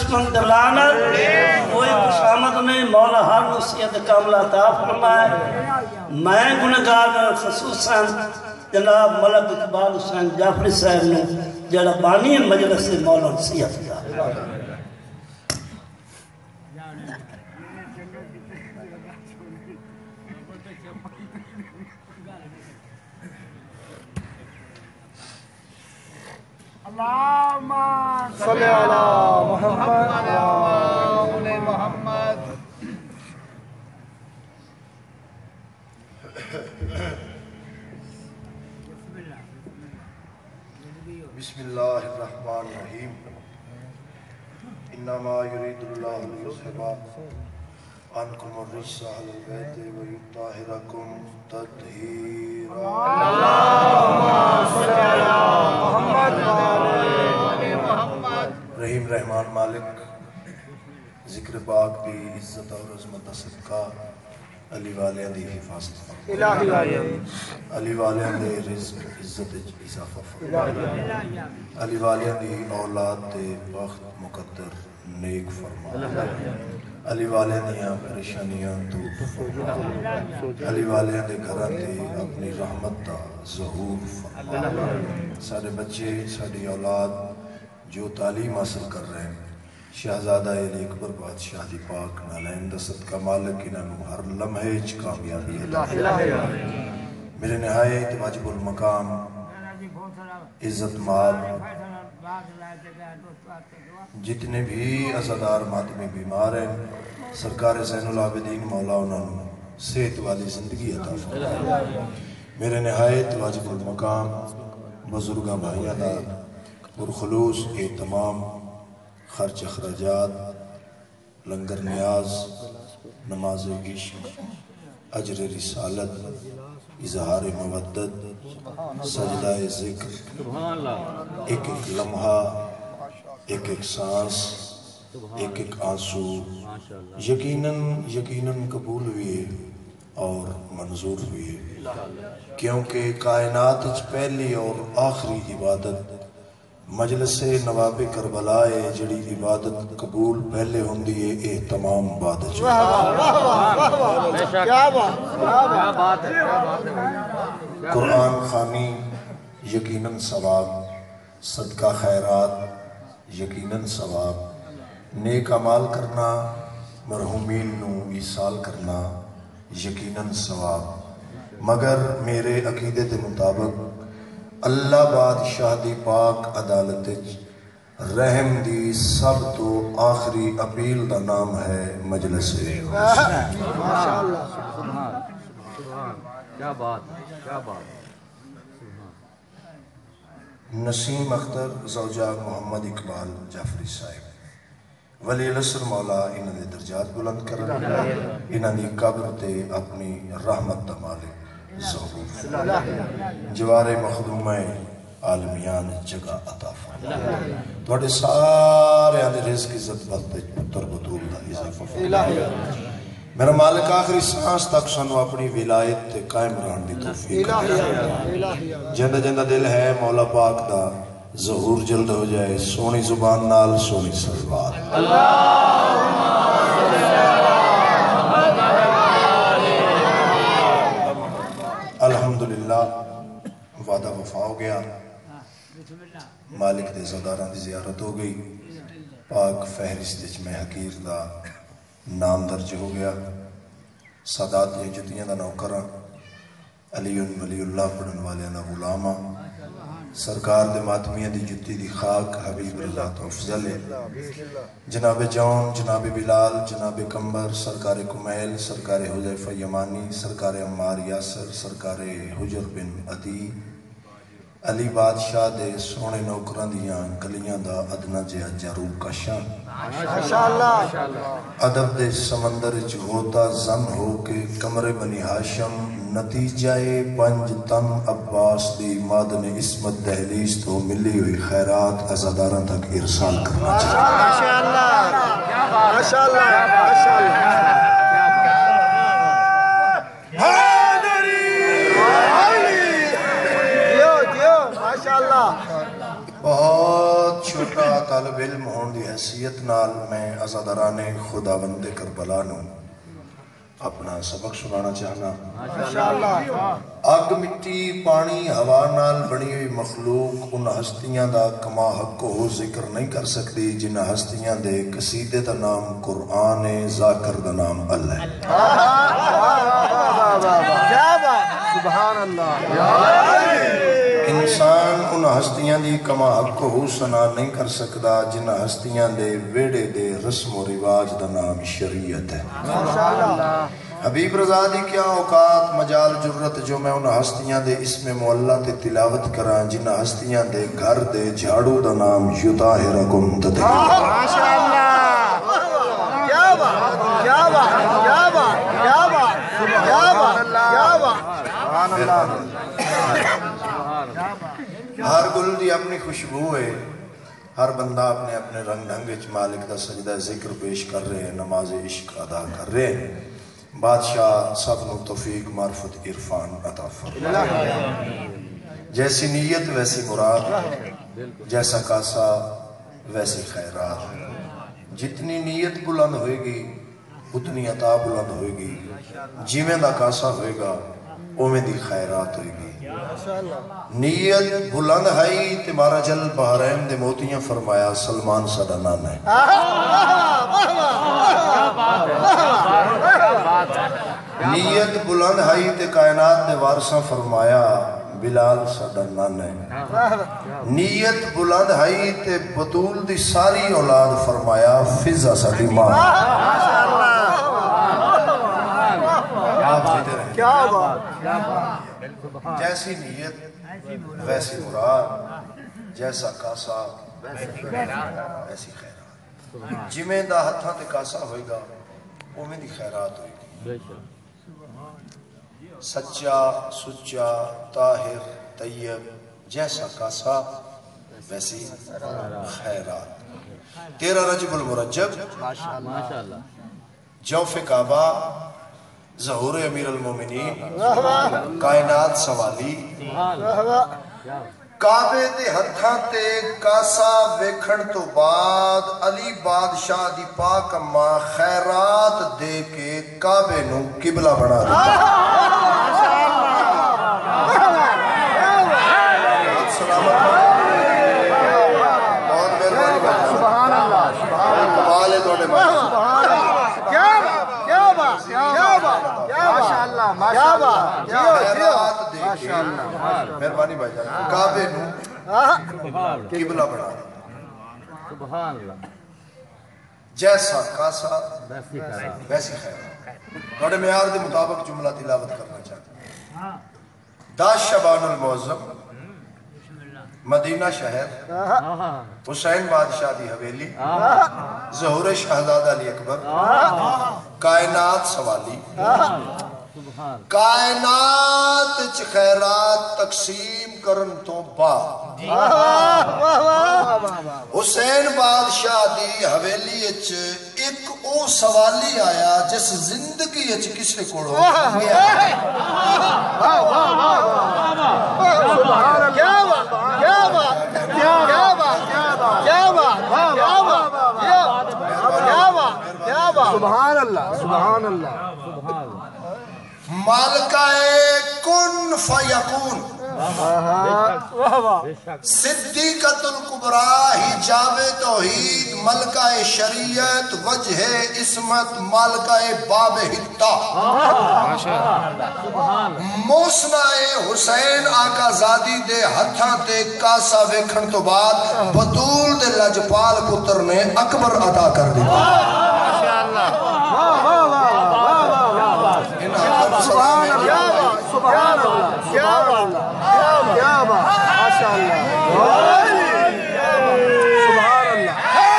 دشمن دلانا کوئی خوشامد میں مولا ہر وصیت کاملہ عطا فرمائے میں گناہگار خصوصاً جناب ملک اقبال حسین جعفری صاحب نے جڑا بانی مجلس مولا نصیحت دا اللہم صلی علی محمد بسم اللہ الرحمن الرحیم انما یرید اللہ لیذھب عنکم الرجس اہل البیت ویطہرکم تطہیرا اللہم صلی علی محمد رحیم رحمان مالک ذکر پاک دی عزت اور عظمت صدقہ علی والیاں دی حفاظت علی والیاں دے رزق عزت اضافہ فرما علی والیاں دی اولاد دے وقت مقدر نیک فرما علی والیاں دیاں پریشانیاں دور فرما علی والیاں دے گھران دے اپنی رحمت دا ظہور فرما سارے بچے ساری اولاد جو تعلیم حاصل کر رہے ہیں شہزادہ علی اکبر بادشاہ دی پاک نالین دا صدقہ مالک انہوں ہر لمحے کامیابی ہے میرے نہایت واجب المقام عزت ماب جتنے بھی عزادار ماتمی بیمار ہیں سرکار زین العابدین مولا انہوں صحت والی زندگی عطا فرمائے میرے نہایت واجب المقام بزرگاں بھائیاں دا پرخلوص اہتمام خرچ اخراجات لنگر نیاز نماز عشق اجر رسالت اظہار مودت سجدہ ذکر ایک ایک لمحہ ایک ایک سانس ایک ایک آنسو یقیناً قبول ہوئے اور منظور ہوئے کیونکہ کائنات پہلی اور آخری عبادت مجلس نواب کربلا ہے جڑی عبادت قبول پہلے ہوندی ہے اہتمام بعد قرآن خوانی یقیناً ثواب صدقہ خیرات یقیناً ثواب نیک اعمال کرنا مرحومین نو ایصال کرنا یقیناً ثواب مگر میرے عقیدے کے مطابق اللہ بادشاہ دی پاک عدالت رحم دی سب تو آخری اپیل دا نام ہے مجلس نسیم اختر زوجہ محمد اقبال جعفری صاحب ولی العصر مولا انہاں دے درجات بلند کرن انہاں دی قبر تے اپنی رحمت دا مالک ظہور جوار مخدومہ عالمیان جگہ عطا فرما توڑے سارے آنے رزق عزت بلتے پتر بطول دا اضافہ فرما میرا مالک آخری سانس تک سنو اپنی ولایت تے قائم رہن دی توفیق جندہ جندہ دل ہے مولا پاک دا ظہور جلد ہو جائے سونی زبان نال سونی سلوات الحمدللہ وعدہ وفا ہو گیا مالک دے زداران دی زیارت ہو گئی پاک فہرست میں حقیر دا نام درج ہو گیا سادات یہ جتیاں دا نوکران علی ولی اللہ پڑھن والے دا غلامہ سرکار دے ماتمیہ دی جتی دی خاک حبیب اللہ تو افضل ہے جناب جون جناب بلال جناب کمبر سرکار کمیل سرکار حضیفہ یمانی سرکار عمار یاسر سرکار حجر بن عدی علی بادشاہ دے سونے نوکران دیاں گلیاں دا ادنا جہا جاروب کا شان ادب دے سمندر جھوتا زن ہو کے کمر بنی ہاشم نتیجہ پنج تن عباس دی مادن اسمت دہلیز تو ملی ہوئی خیرات عزاداران تک ارسال کرنا چاہتا بہت چھوٹا طالب علم ہون دی حیثیت نال میں عزاداران خداوند کربلا نو اپنا سبق سنانا چاہنا. اگ مٹی پانی ہوا نال بنی ہوئی مخلوق ان ہستیاں دا کما حق ہو ذکر نہیں کر سکتی جنہ ہستیاں دے قصیدے دا نام قرآن ہے، ذاکر دا نام اللہ ہے. سبحان اللہ. انسان ان ہستیاں دی کما حق ہو سنا نہیں کر سکتا جنہ ہستیاں دے ویڑے دے رسم و رواج دا نام شریعت ہے. حبیب رضا دی کیا اوقات مجال جرت جو میں ان ہستیاں دے اسم معلّہ تے تلاوت کراں جنہ ہستیاں دے گھر دے جھاڑو دا نام یطاہرکم تطہیرا. ماشاءاللہ. کیا بات کیا بات کیا بات کیا بات کیا بات کیا بات. سبحان اللہ. ہر گل دی اپنی خوشبو ہے، ہر بندہ اپنے اپنے رنگ ڈھنگ مالک دا سجدہ ذکر پیش کر رہے ہیں، نماز عشق ادا کر رہے ہیں. بادشاہ سب نو توفیق معرفت عرفان عطا فرمائے. جیسی نیت ویسی مراد، جیسا کاسا ویسی خیرات. جتنی نیت بلند ہوئے گی اتنی عطا بلند ہوئے گی، جیویں دا کاسا ہوئے گا اویں دی خیرات ہوئے گی. نیت بلند ہائی تے مارا جل بحرین دے موتیاں فرمایا سلمان ساڈا نانا ہے. نیت بلند ہائی تے کائنات دے وارثاں فرمایا بلال ساڈا نانا ہے. نیت بلند ہائی تے بطول دی ساری اولاد فرمایا فضا ساڈی ماں. کیا بات. جیسی نیت ویسی مراد، جیسا کاسا ویسی خیرات. جمیں دا ہتھاں تے کاسا ہوئے گا اویں دی خیرات ہوئے گی. سچا سچا طاہر طیب جیسا کاسا ویسی خیرات. 13 رجب المرجب جوف کعبہ ظہور امیر المومنین کائنات سوالی. کعبے دے ہتھاں تے کاسا ویکھن تو بعد علی بادشاہ دی پاک اماں خیرات دے کے کعبے نو قبلہ بنا دیا. بہت مہربانی بات. سبحان اللہ. سبحان اللہ. کمال ہے تواڈے ماں. کیا بات کیا بات کیا بات. ماشاءاللہ ماشاءاللہ. خیرات دے کے مہربانی بھائی جان کعبے نو قبلہ بنا دیا. سبحان اللہ. جیسا کاسا ویسی خیرات. تواڈے معیار دے مطابق جملہ تلاوت کرنا چاہتا ہوں. 10 شعبان المعظم مدینہ شہر حسین بادشاہ دی حویلی ظہور شہزادہ علی اکبر کائنات سوالی. کائنات چ خیرات تقسیم کرن تو بعد حسین بادشاہ دی حویلی اچ ایک او سوالی آیا جس زندگی اچ کسے کوڑ ہو گیا. کیا بات کیا بات کیا بات کیا بات کیا بات کیا بات کیا بات. سبحان اللہ. سبحان اللہ. مالکہ کن فیکون صدیقۃ الکبریٰ حجاب توحید ملکہ شریعت وجہ عصمت مالکہ باب حتہ موسنہ حسین آقا زادی دے ہتھاں تے کاسا ویکھن تو بعد بطول دے لجپال پتر نے اکبر عطا کر دیا. ماشاءاللہ. سبحان اللہ. سبحان اللہ. کیا بات کیا بات. ماشاءاللہ. سبحان اللہ.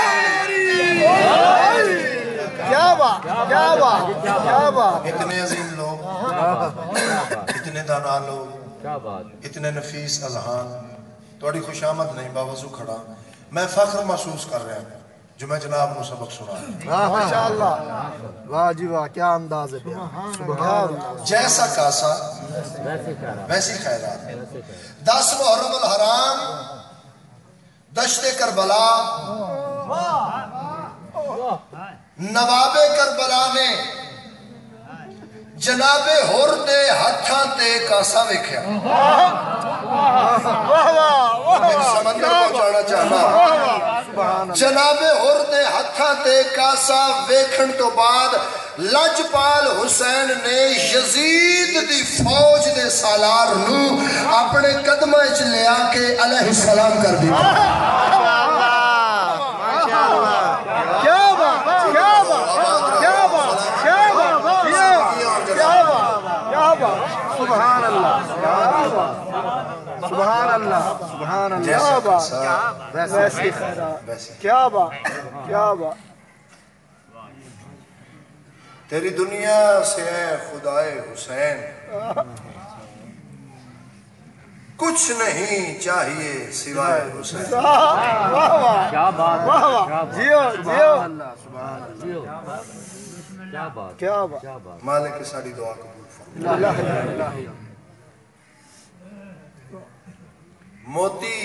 کیا بات کیا بات کیا بات. اتنے عظیم لوگ، اتنے دانا لوگ، اتنے نفیس اذہان تھوڑی خوش آمد نہیں باوضو کھڑا میں فخر محسوس کر رہا ہوں جو میں جناب کو سبق سنا. ماشاءاللہ. واہ جی واہ کیا انداز ہے. سبحان اللہ. جیسا کاسا ویسی خیرات. 10 محرم الحرام دشت کربلا نواب کربلا نے جناب ہور دے ہتھاں تے کاسا ویکھیا سمندر پہنچانا چاہنا جناب ہور دے ہتھاں تے کاسا ویکھن تو بعد لجپال حسین نے یزید دی فوج دے سالار نو اپنے قدمہ وچ لیا کے علیہ السلام کر دیا سبحان اللہ سبحان اللہ سبحان اللہ کیا بات کیا بات تیری دنیا سے ہے خدائے حسین کچھ نہیں چاہیے سوائے حسین کیا بات جیو جیو کیا بات مالک کی ساری دعا قبول موتی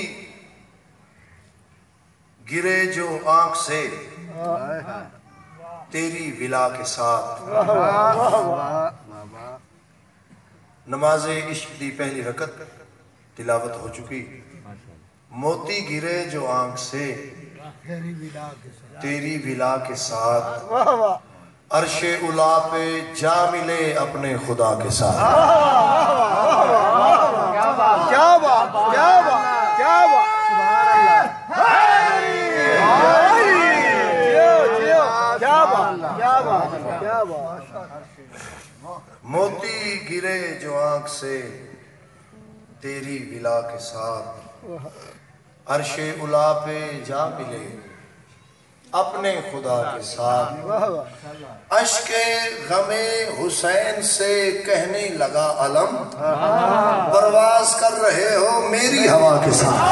گرے جو آنکھ سے تیری ولا کے ساتھ نماز عشق دی پہلی رکعت تلاوت ہو چکی موتی گرے جو آنکھ سے تیری ولا کے ساتھ عرش اولا پہ جا ملے اپنے خدا کے ساتھ کیا بات کیا بات کیا بات سبحان اللہ کیا بات کیا بات موتی گرے جو آنکھ سے تیری ولا کے ساتھ عرش اولا پہ جا ملے اپنے خدا کے ساتھ عشق غم حسین سے کہنے لگا علم پرواز کر رہے ہو میری ہوا کے ساتھ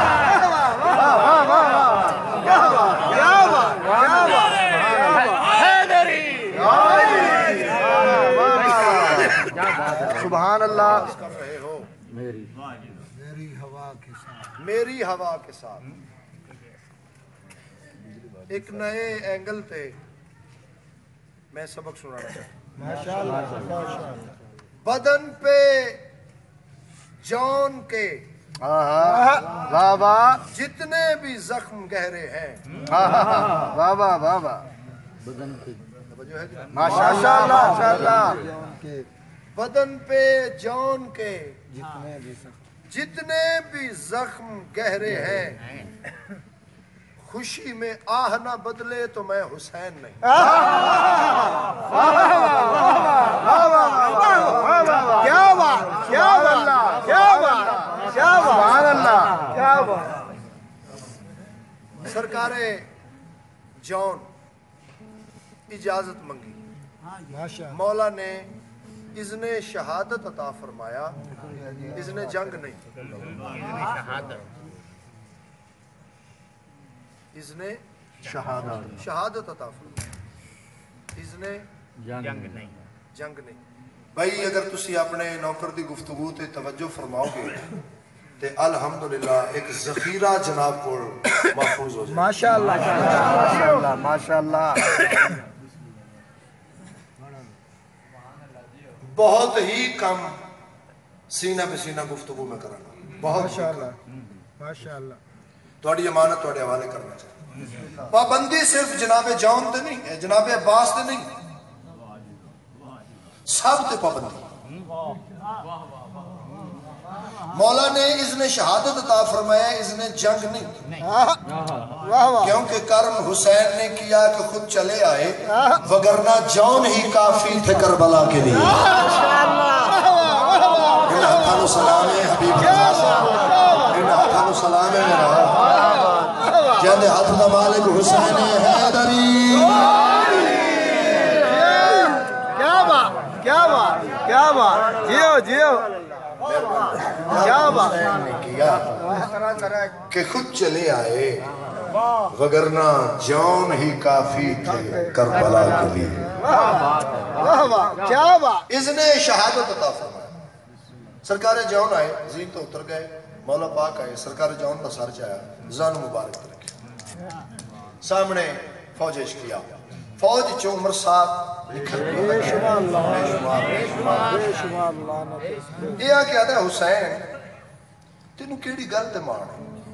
سبحان اللہ میری ہوا کے ساتھ ایک نئے اینگل پہ میں سبق سنانا چاہتا ہوں بدن پہ جان کے جتنے بھی زخم گہرے ہیں بدن پہ جان کے جتنے بھی زخم گہرے ہیں خوشی میں آہ نہ بدلے تو میں حسین نہیں کیا بات کیا بات کیا بات کیا سبحان اللہ کیا بات سرکار جون اجازت منگی مولا نے اذن شہادت عطا فرمایا اذن جنگ نہیں اذن شہادت عطا فرمایا اذن جنگ نہیں بھائی اگر تسی اپنے نوکر دی گفتگو تے توجہ فرماؤ گے تے الحمدللہ ایک ذخیرہ جناب کو محفوظ ہو جائے ماشاءاللہ ماشاءاللہ بہت ہی کم سینہ پہ سینہ گفتگو میں کرنا بہت ماشاءاللہ توڑی امانت توڑی حوالے کرنا چاہتا پابندی صرف جناب جون تے نہیں ہے جناب عباس تے نہیں سب تے پابندی مولا نے اذن شہادت عطا فرمایا اذن جنگ نہیں کیونکہ کرم حسین نے کیا کہ خود چلے آئے وگرنہ جون ہی کافی تھے کربلا کے لیے انہا سلام حبیب انہا سلام میرا جہاں ہاتھ دا مالک حسین حیدری کیا بات کیا بات کیا بات جیو جیو کیا بات کہ خود چلے آئے وگرنہ جون ہی کافی تھے کربلا کے لیے کیا بات اذن شہادت عطا فرمایا سرکار جون آئے زین تو اتر گئے مولا پاک آئے سرکار جون کا سر چایا زان مبارک رکھے سامنے فوج کیا فوج چو عمر صاحب نکھل بے شمار یہ آکے آدھا حسین تینوں کیڑی گل تے مان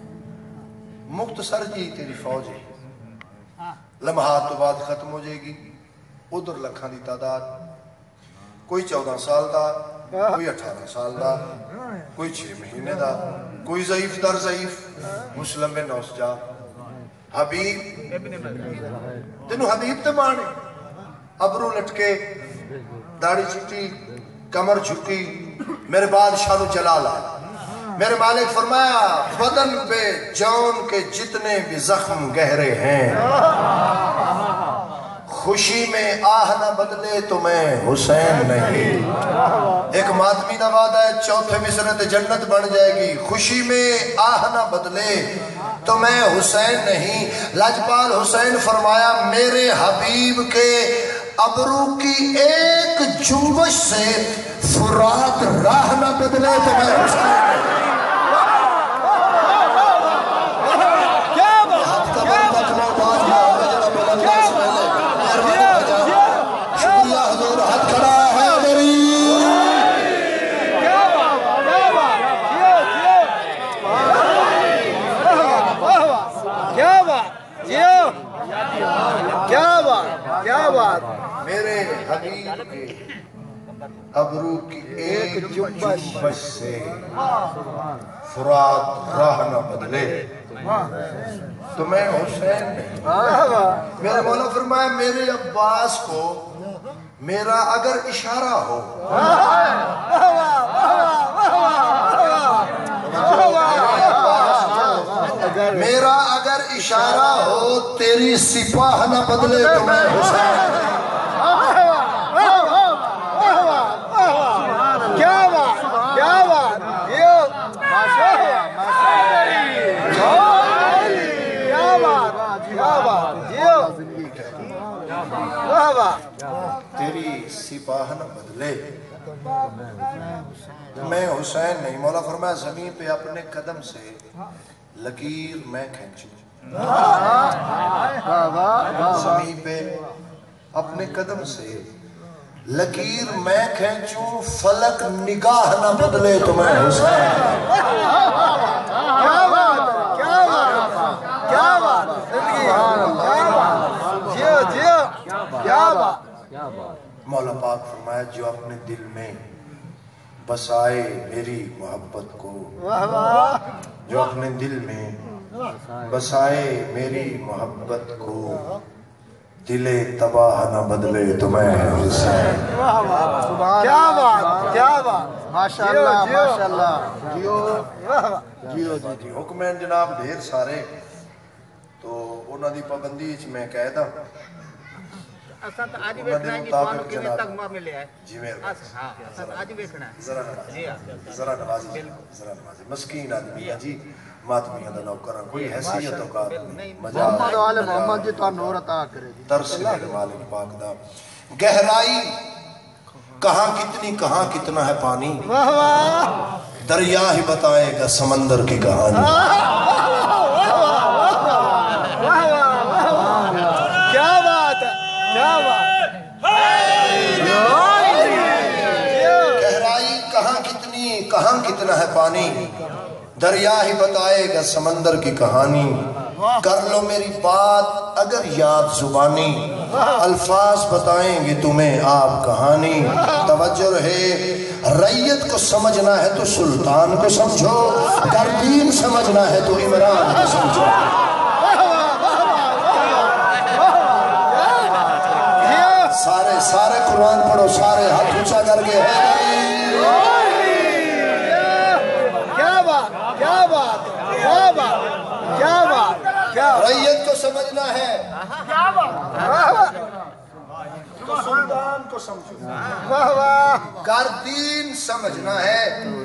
مختصر جی تیری فوج ہے لمحات تو بعد ختم ہو جائے گی ادھر لکھاں دی تعداد کوئی 14 سال دا کوئی 18 سال دا کوئی 6 مہینے دا کوئی ضعیف در ضعیف مسلم بن نوسجا حبیب تینوں حبیب تے مانے ابرو لٹکے داڑھی چھٹی کمر جھکی میرے بادشاہ نو جلال آئے میرے مالک فرمایا بدن پہ جان کے جتنے بھی زخم گہرے ہیں خوشی میں آہ نہ بدلے تو میں حسین نہیں ایک ماتمی دا وعدہ ہے چوتھے مصرے تے جنت بن جائے گی خوشی میں آہ نہ بدلے تو میں حسین نہیں لاجپال حسین فرمایا میرے حبیب کے ابرو کی ایک جنبش سے فرات راہ نہ بدلے تو میں حسین میرے حبیب کے ابرو کی ایک جنبش سے فرات راہ نہ بدلے تو میں حسین میرے مولا فرمایا میرے عباس کو میرا اگر اشارہ ہو میرا اگر اشارہ ہو تیری سپاہ نہ بدلے تو میں حسین تیری سپاہ نہ بدلے میں حسین نہیں مولا فرمایا زمین پہ اپنے قدم سے لکیر میں کھینچوں زمین پہ اپنے قدم سے لکیر میں کھینچوں فلک نگاہ نہ بدلے تو میں حسین مولا پاک فرمایا جو اپنے دل میں بسائے میری محبت کو جو اپنے دل میں بسائے میری محبت کو دل تباہ نہ بدلے تو میں حسین کیا بات ماشاءاللہ ماشاءاللہ جی حکمین جناب ڈھیر سارے تو انہوں دی پابندی میں قیدہ اساں تو آج بیٹھنا ہے جی توانو کنے تک ملے ہے جی میرے ہاں اساں آج بیٹھنا ہے ذرا نوازی مسکین آدمی ہے جی ماتمیہ دا نوکرہ کوئی حیثیت کا محمد والے محمد جی تو نور عطا کرے ترس میرے مالک پاک دا گہرائی کہاں کتنی کہاں کتنا ہے پانی دریا ہی بتائے گا سمندر کی کہانی گہرائی کہاں کتنا ہے پانی دریا ہی بتائے گا سمندر کی کہانی کر لو میری بات اگر یاد زبانی الفاظ بتائیں گے تمہیں آپ کہانی توجہ رہے رعیت کو سمجھنا ہے تو سلطان کو سمجھو اگر دین سمجھنا ہے تو عمران کو سمجھو سارے قرآن پڑھو سارے ہاتھ اونچا کر کے رعیت کو سمجھنا ہے تو سلطان کو سمجھو گر دین سمجھنا ہے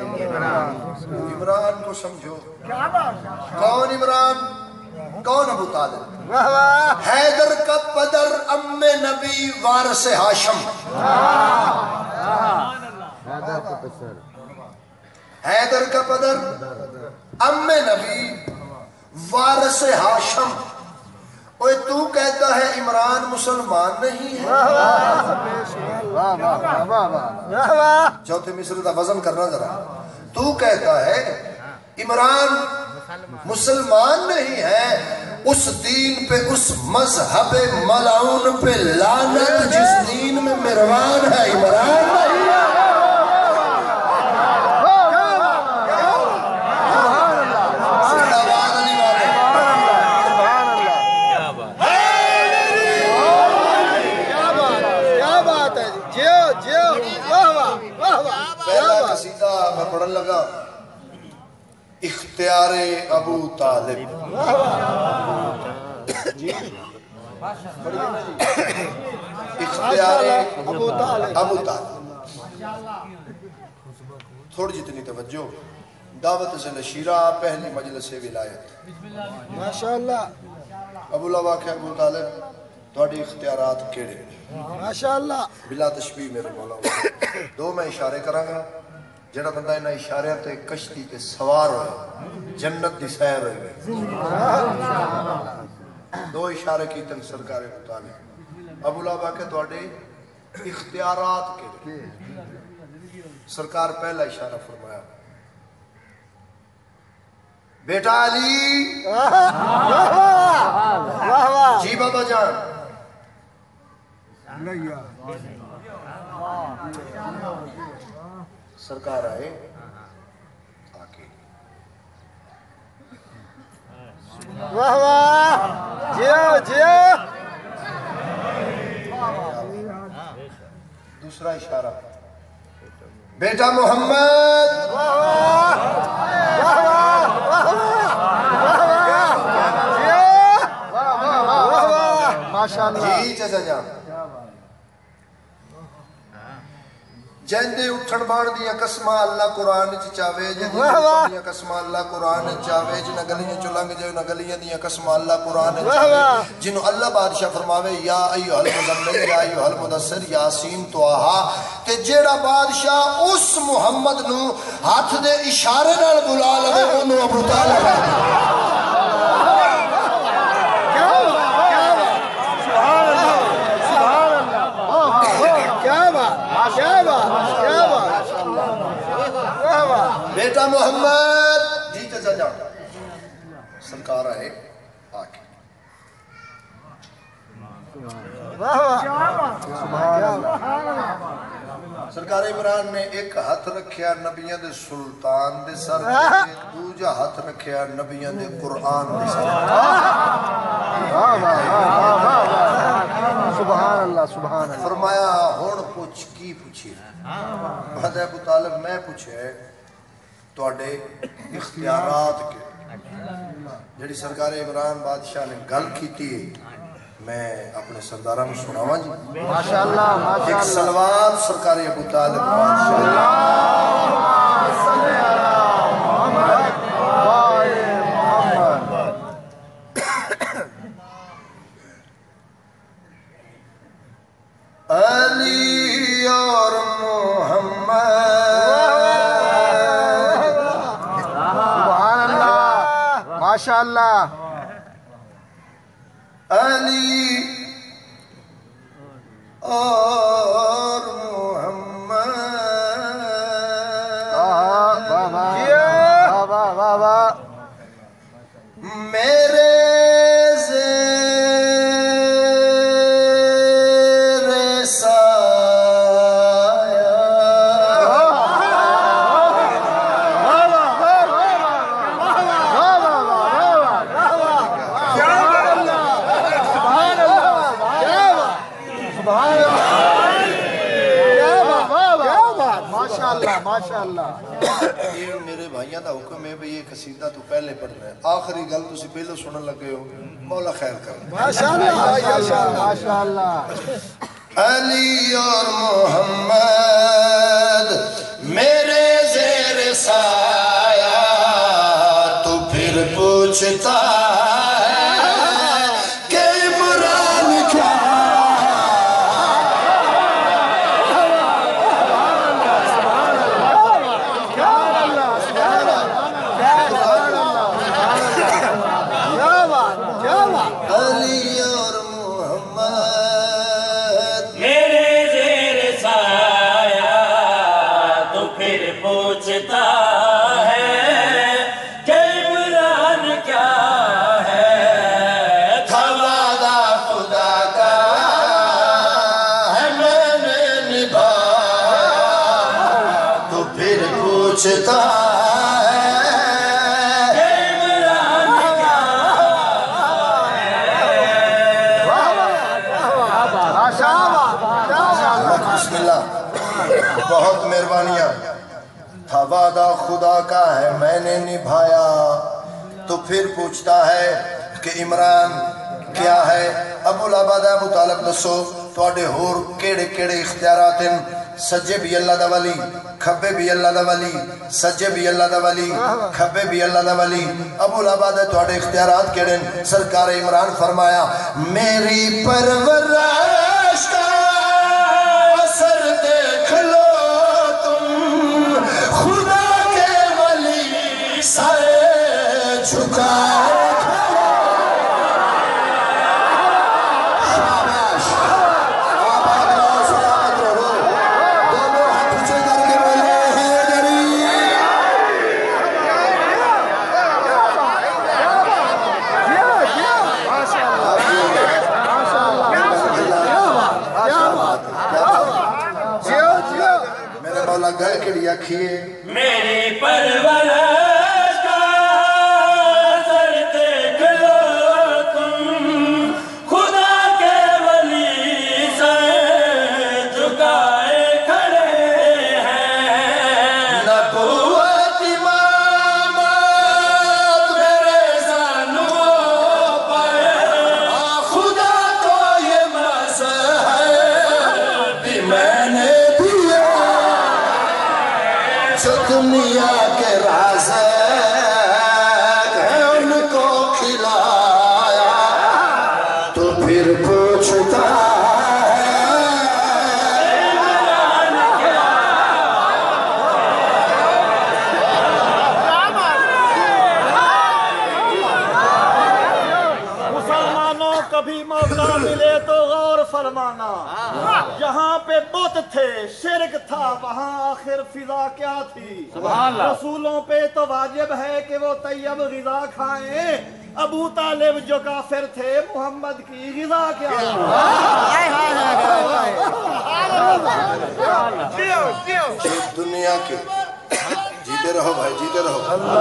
عمران کو سمجھو کون عمران کون ابو طالب حیدر کا پدر ام نبی وارث ہاشم حیدر کا پدر ام نبی وارث ہاشم. اوے تو کہتا ہے عمران مسلمان نہیں ہے. چوتھے مصرے کا وزن کرنا ذرا. تو کہتا ہے عمران مسلمان نہیں ہے. اس دین پہ، اس مذہب ملعون پہ لعنت جس دین میں مروان ہے عمران نہیں ہے. میں پڑھن لگا اختیار ابو طالب. اختیار ابو طالب. تھوڑی جتنی توجہ. دعوت سے نشیرہ پہلی مجلس ولایت. ماشاءاللہ ابو لوا کہ ابو طالب تھوڑی اختیارات کیڑے؟ ماشاءاللہ بلا تشبیہ میرے مولا. دو میں اشارے کراں گا. جڑا بندہ انہاں اشاریاں تے کشتی تے سوار ہوئے جنت دی سیر ہوئے. دو اشارے کی تن سرکار مطالب. ابو لہب کے تواڈے اختیارات کے سرکار پہلا اشارہ فرمایا بیٹا علی. جی بابا جان. سرکار آئے آکے واہ واہ جیو جیو. دوسرا اشارہ بیٹا محمد. جی چچا جان. جہندے اٹھن بان دیا قسمہ اللہ قرآن چاوے. جہندے اٹھن دیا قسمہ اللہ قرآن چاوے. جنہ گلیاں چلنگ جائے انہ گلیاں دیا قسمہ اللہ قرآن چاوے. جنہوں اللہ بادشاہ فرماوے یا ایوہ المزمل یا ایوہ المدثر یاسین توہا. تے جیڑا بادشاہ اس محمد نو ہاتھ دے اشارے نال بلا لگے انہوں ابو طالب. بیٹا محمد. جی چچا جان. سرکار آئے آکے سرکار عمران نے ایک ہاتھ رکھیا نبیوں دے سلطان دے سر تے دوجا ہاتھ رکھیا نبیوں دے قرآن دے سر. سبحان اللہ سبحان اللہ. فرمایا ہون پوچھ کی پوچھی. بہت ابو طالب میں پوچھے توڑے اختیارات کے. جڑی سرکار عمران بادشاہ نے گل کی تھی میں اپنے سردارہ میں سناواں جی. ماشاءاللہ ایک سلوات سرکار ابو طالب بادشاہ. علی اور محمد. سبحان اللہ ماشاءاللہ. علی اور محمد میرے میرے بھائیاں دا حکم ہے بھئی یہ قصیدہ تو پہلے پڑھنا ہے. آخری گل تسی پہلے سنن لگے ہو. مولا خیر کرنا. ماشاءاللہ. علی اور محمد میرے زیر سایہ تو پھر پوچھتا पूछता بہت مہربانیاں تھا وعدہ خدا کا ہے میں نے نبھایا تو پھر پوچھتا ہے کہ عمران کیا ہے ابو العباد ابو طالب دسو تواڈے ہور کیڑے کیڑے اختیارات ہیں سجے بھی اللہ دا ولی کھبے بھی اللہ دا ولی سجے بھی اللہ دا ولی کھبے بھی اللہ دا ولی ابو العباد تواڈے اختیارات کیڑے ہیں سرکار عمران فرمایا میری پرورش کا اثر دیکھ لو تم خدا کے ولی سائے جھکائے گل کڑی آکھیے میری پرورش کا اثر دیکھ لو تم خدا کے ولی سے جھکائے کھڑے ہیں نہ قوت امامت میرے زانوں پر خدا کو یہ مذہب بھی میں نے دنیا کے راز ہے ان کو کھلایا تو پھر پوچھتا مسلمانوں کبھی موقع ملے تو غور فرمانا جہاں پہ بت تھے شرک تھا وہاں آخر فضا کیا تھی رسولوں پہ تو واجب ہے کہ وہ طیب غذا کھائیں ابو طالب جو کافر تھے محمد کی غذا کیا دنیا کے جیتے رہو بھائی جیتے رہو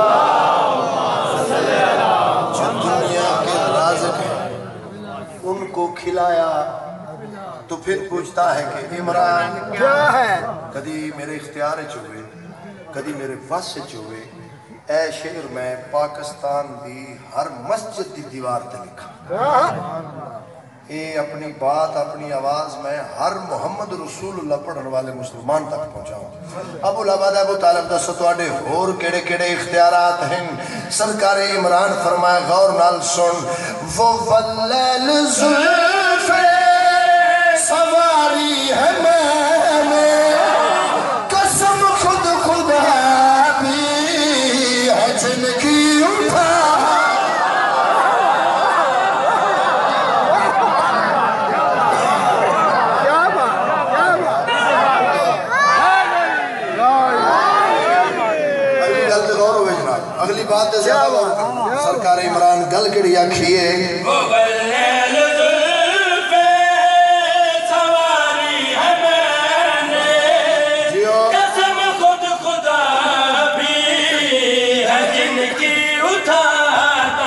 جو دنیا کے رازق ہیں ان کو کھلایا تو پھر پوچھتا ہے کہ عمران کیا ہے کدی میرے اختیار چوئے کدی میرے وس چوئے اے شعر میں پاکستان دی ہر مسجد دی دیوار تے لکھا اے اپنی بات اپنی آواز میں ہر محمد رسول اللہ پڑھن والے مسلمان تک پہنچاؤں ابو العباد ابو طالب دسو تواڈے ہور کیڑے کیڑے اختیارات ہیں سرکار عمران فرمایا غور نال سن وہ واللیل زلف سواری ہے میں نے قسم خود خدا بھی ہے جن کی اٹھا اگلی بات دے زیادہ سرکار عمران گل کڑی آکھیے وہ واللیل زلف سواری ہے میں نے قسم خود خدا بھی ہے جن کی اٹھاتا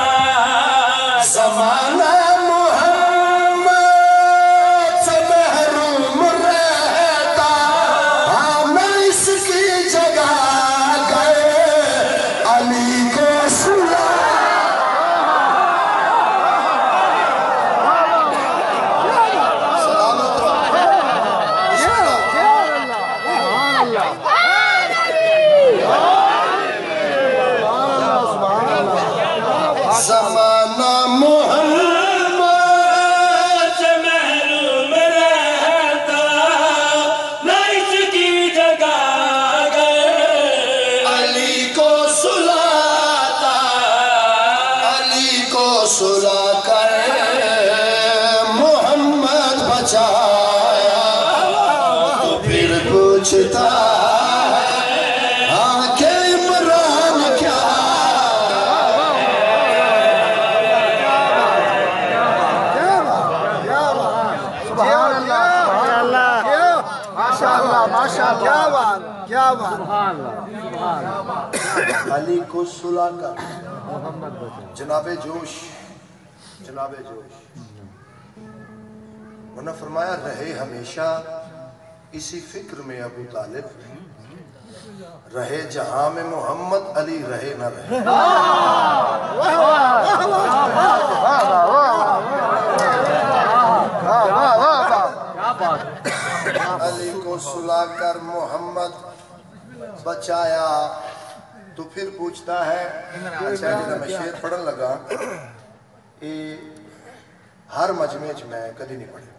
زمانہ محمد سے محروم رہتا ہاں میں اس کی جگہ گئے علی کو سلا माशाअल्लाह माशाअल्लाह क्या बात क्या बात علی کو سلا کر جناب جوش انہوں نے فرمایا رہے ہمیشہ اسی فکر میں ابو طالب رہے جہاں میں محمد علی رہے نہ رہے علی کو سلا کر محمد بچایا تو پھر پوچھتا ہے اچھا جب میں شعر پڑھن لگا ہر مجمع میں کدی نہیں پڑھے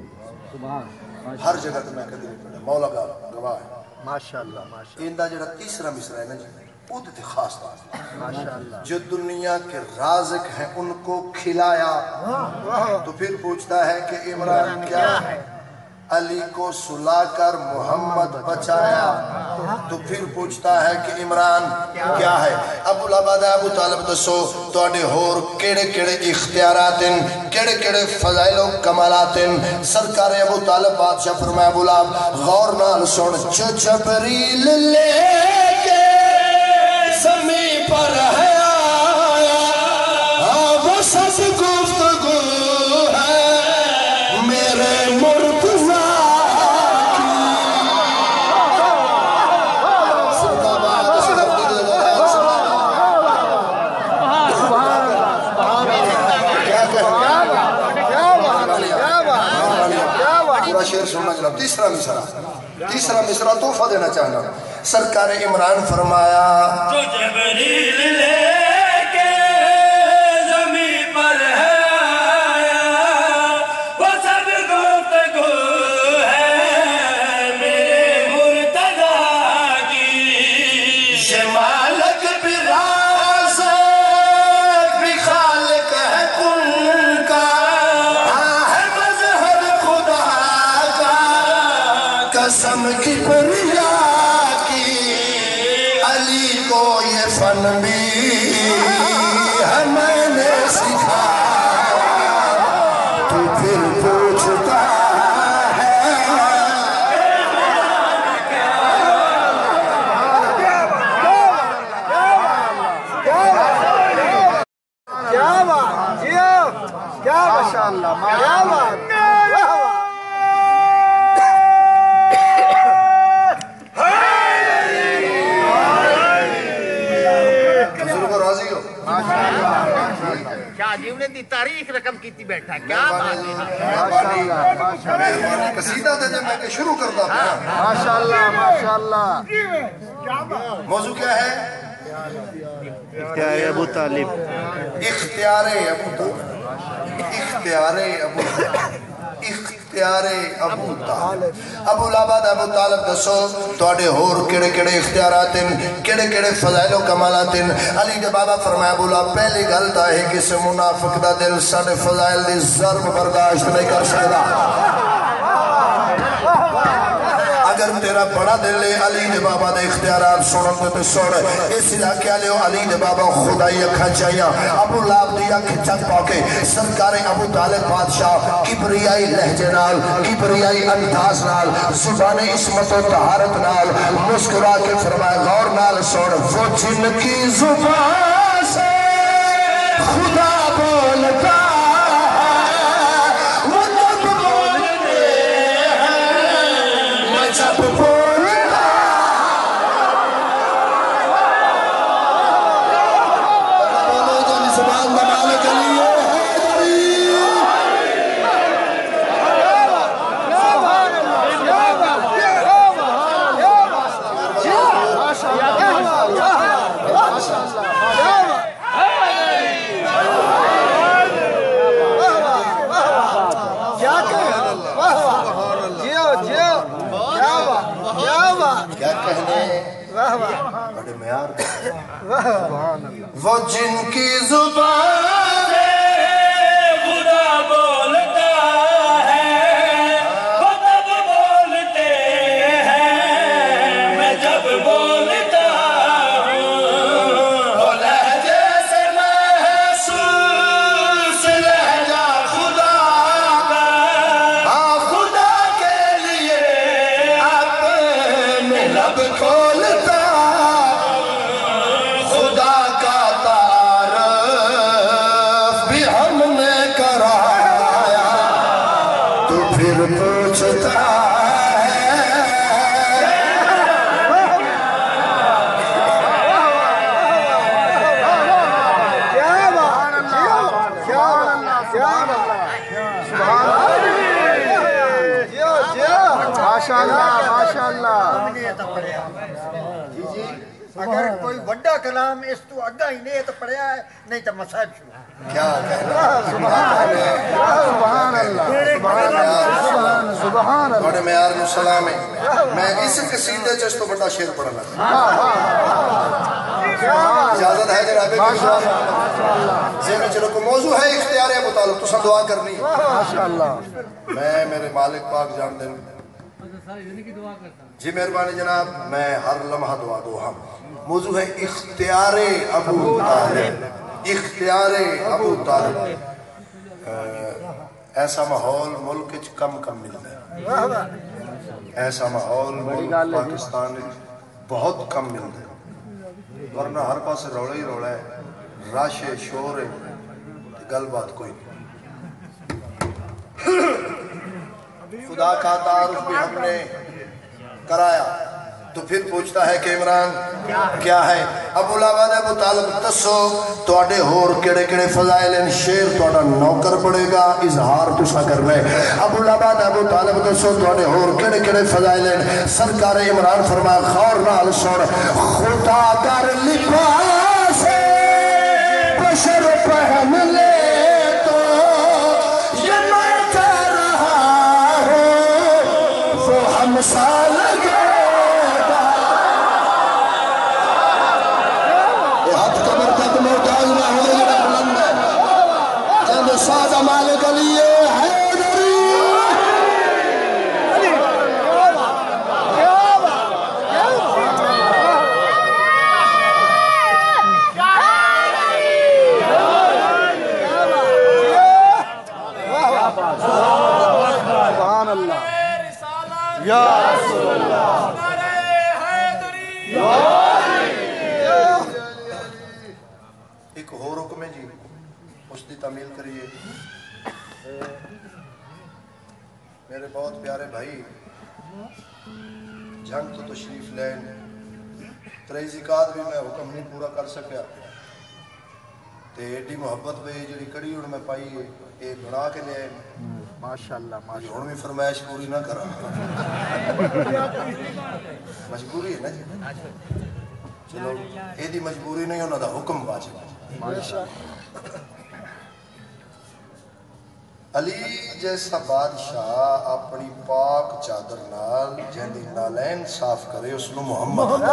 ہر جگہ میں کدی نہیں پڑھے مولا کا گواہ ہے माशाअल्लाह माशाअल्लाह اندہ جڑا تیسرا مصرع ہے نا جی وہ تھی خاص بات माशाअल्लाह جو دنیا کے رازق ہیں ان کو کھلایا تو پھر پوچھتا ہے کہ عمران کیا ہے علی کو سلا کر محمد بچایا تو پھر پوچھتا ہے کہ عمران کیا ہے ابو لابد ابو طالب دسو تو اڈے ہور کیڑے کیڑے اختیارات ہیں کیڑے کیڑے فضائل و کمالات ہیں سرکار ابو طالب بادشاہ فرمایا ابو لاب غور نال سن جبریل لے کے زمین پر ہے آیا وہ سب گفتگو ہے میرے مرتضی شعر سننا جناب تیسرا مصرع تحفہ دینا چاہنا سرکار عمران فرمایا جو جبریل لے کے زمین پر ہے آیا وہ سب گفتگو ہے میرے مرتضی کی یہ مالک بھی رازق بھی خالق ہے کن کا ہے مظہر خدا کا قسم کی بریا کی علی کو یہ فن بھی ہے میں نے سکھایا تو پھر پوچھتا ہے क्या बात जियो क्या माशाअल्लाह क्या बात वाह वाह بزرگوں راضی ہو شاہ جیو نے دی تاریخ رقم کیتی بیٹھا کیا بات ہے مہربانی قصیدہ دے میں کہ شروع کرتا ہوں माशाअल्लाह माशाअल्लाह موضوع کیا ہے اختیار ابو طالب اختیار ابو طالب اختیار ابو طالب اختیار ابو طالب ابو لابد ابو طالب دسو توڑے ہور کڑے کڑے اختیارات ہیں کڑے کڑے فضائل و کمالات ہیں علی دے بابا فرمایا ابو لاب پہلی غلطہ ہے کسی منافق دا دل ساڑھے فضائل دی ضرب برداشت نہیں کر سکتا اگر تیرا بڑا دل لے علی دے بابا دے اختیارات سنن دے سوڑ اس علاقے لے علی دے بابا خدای اکھا چاہیے ابو لاب دی اکھ چک پاکے سرکار ابو طالب بادشاہ کبریائی لہجے نال کبریائی انداز نال زبان عصمت و طہارت نال مسکرا کے فرمائے غور نال سوڑ وہ جن کی زبان سے خدا بولتا کیا کہنے بڑے معیار وہ جن کی زبان خدا بولتا ہے وہ تب بولتے ہیں میں جب بولتا ہوں وہ لہجے سے محسوس لہجہ خدا کا خدا کے لیے ماشاءاللہ ماشاءاللہ جی جی اگر کوئی بڑا کلام اس تو اگا ہی نہیں تو پڑھیا ہے نہیں تو مسائب شروع کیا کہنا سبحان اللہ سبحان اللہ بڑے معیار نو سلام ہے میں اس قصیدے چ اس تو بڑا شعر پڑھنا اجازت ہے جناب جی میں چلو کو موضوع ہے اختیار ابو طالب تو سب دعا کرنی ماشاءاللہ میں میرے مالک پاک جان دیں جی مہربانی جناب میں ہر لمحہ دعا دو ہم موضوع ہے اختیار ابو طالب اختیار ابو طالب ایسا ماحول ملک وچ کم ملتا ہے ایسا ماحول ملک پاکستان بہت کم ملتا ہے ورنہ ہر پاس روڑا ہی روڑا ہے رش ہے شور ہے گل بات کوئی نہیں خدا کا تعارف بھی ہم نے کرایا تو پھر پوچھتا ہے کہ عمران کیا ہے ابو لابد ابو طالب دسو توڑے ہور کڑے کڑے فضائل ان شیر توڑا نوکر پڑے گا اظہار تسا کر رہے ابو لابد ابو طالب دسو توڑے ہور کڑے کڑے فضائل ان سرکار عمران فرمایا خور نال سن خدا کر لباس بشر پہن لے تو یہ میں کہہ رہا ہوں وہ ہم سال سادہ مالک علی حیدری سبحان اللہ یا رسول اللہ ایک اور حکم ہے جی اس کی تعمیل کریے میرے بہت پیارے بھائی جنگ تو تشریف لین تریزیکات بھی میں حکم نہیں پورا کر سکیا تے ایڈی محبت پہ جڑی کڑی ہوں میں پائی یہ بنا کے لے ماشاءاللہ ماشاءاللہ ہوں میں فرمائش پوری نہ کرا مجبوری ہے نا جی چلو یہ مجبوری نہیں ہونا دا حکم واجب علی جیسا بادشاہ اپنی پاک چادر نال جہندی نالین صاف کرے اس نو محمد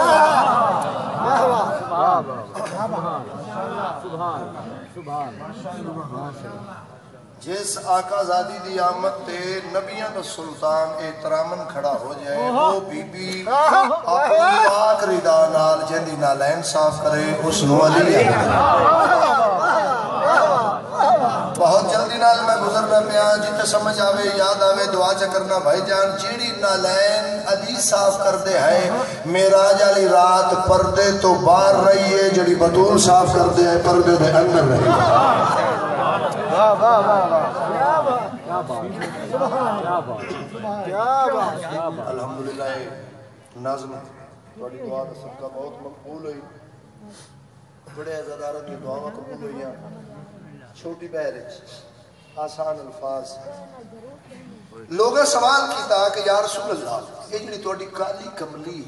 جس آقا زادی دی آمد تے نبیان دا سلطان احترامن کھڑا ہو جائے وہ بی بی اپنی پاک ردا نال جہندی نالین صاف کرے اس نو علی بہت جلدی نال میں گزرنا پیا جتے سمجھ آوے یاد آوے دعا چکرنا بھائی جان جیڑی نالین علی صاف کر دے ہے میراج علی رات پردے تو باہر رہی ہے جڑی بطول صاف کر دے ہے پردے دے اندر رہی ہے الحمدللہ نظم بڑی دعا کا سب کا بہت مقبول ہوئی بڑے عزادارت کی دعا قبول ہوئی ہیں چھوٹی بہرچ آسان الفاظ لوگوں سوال کیتا کہ یا رسول اللہ یہ جنی توڑی کالی کملی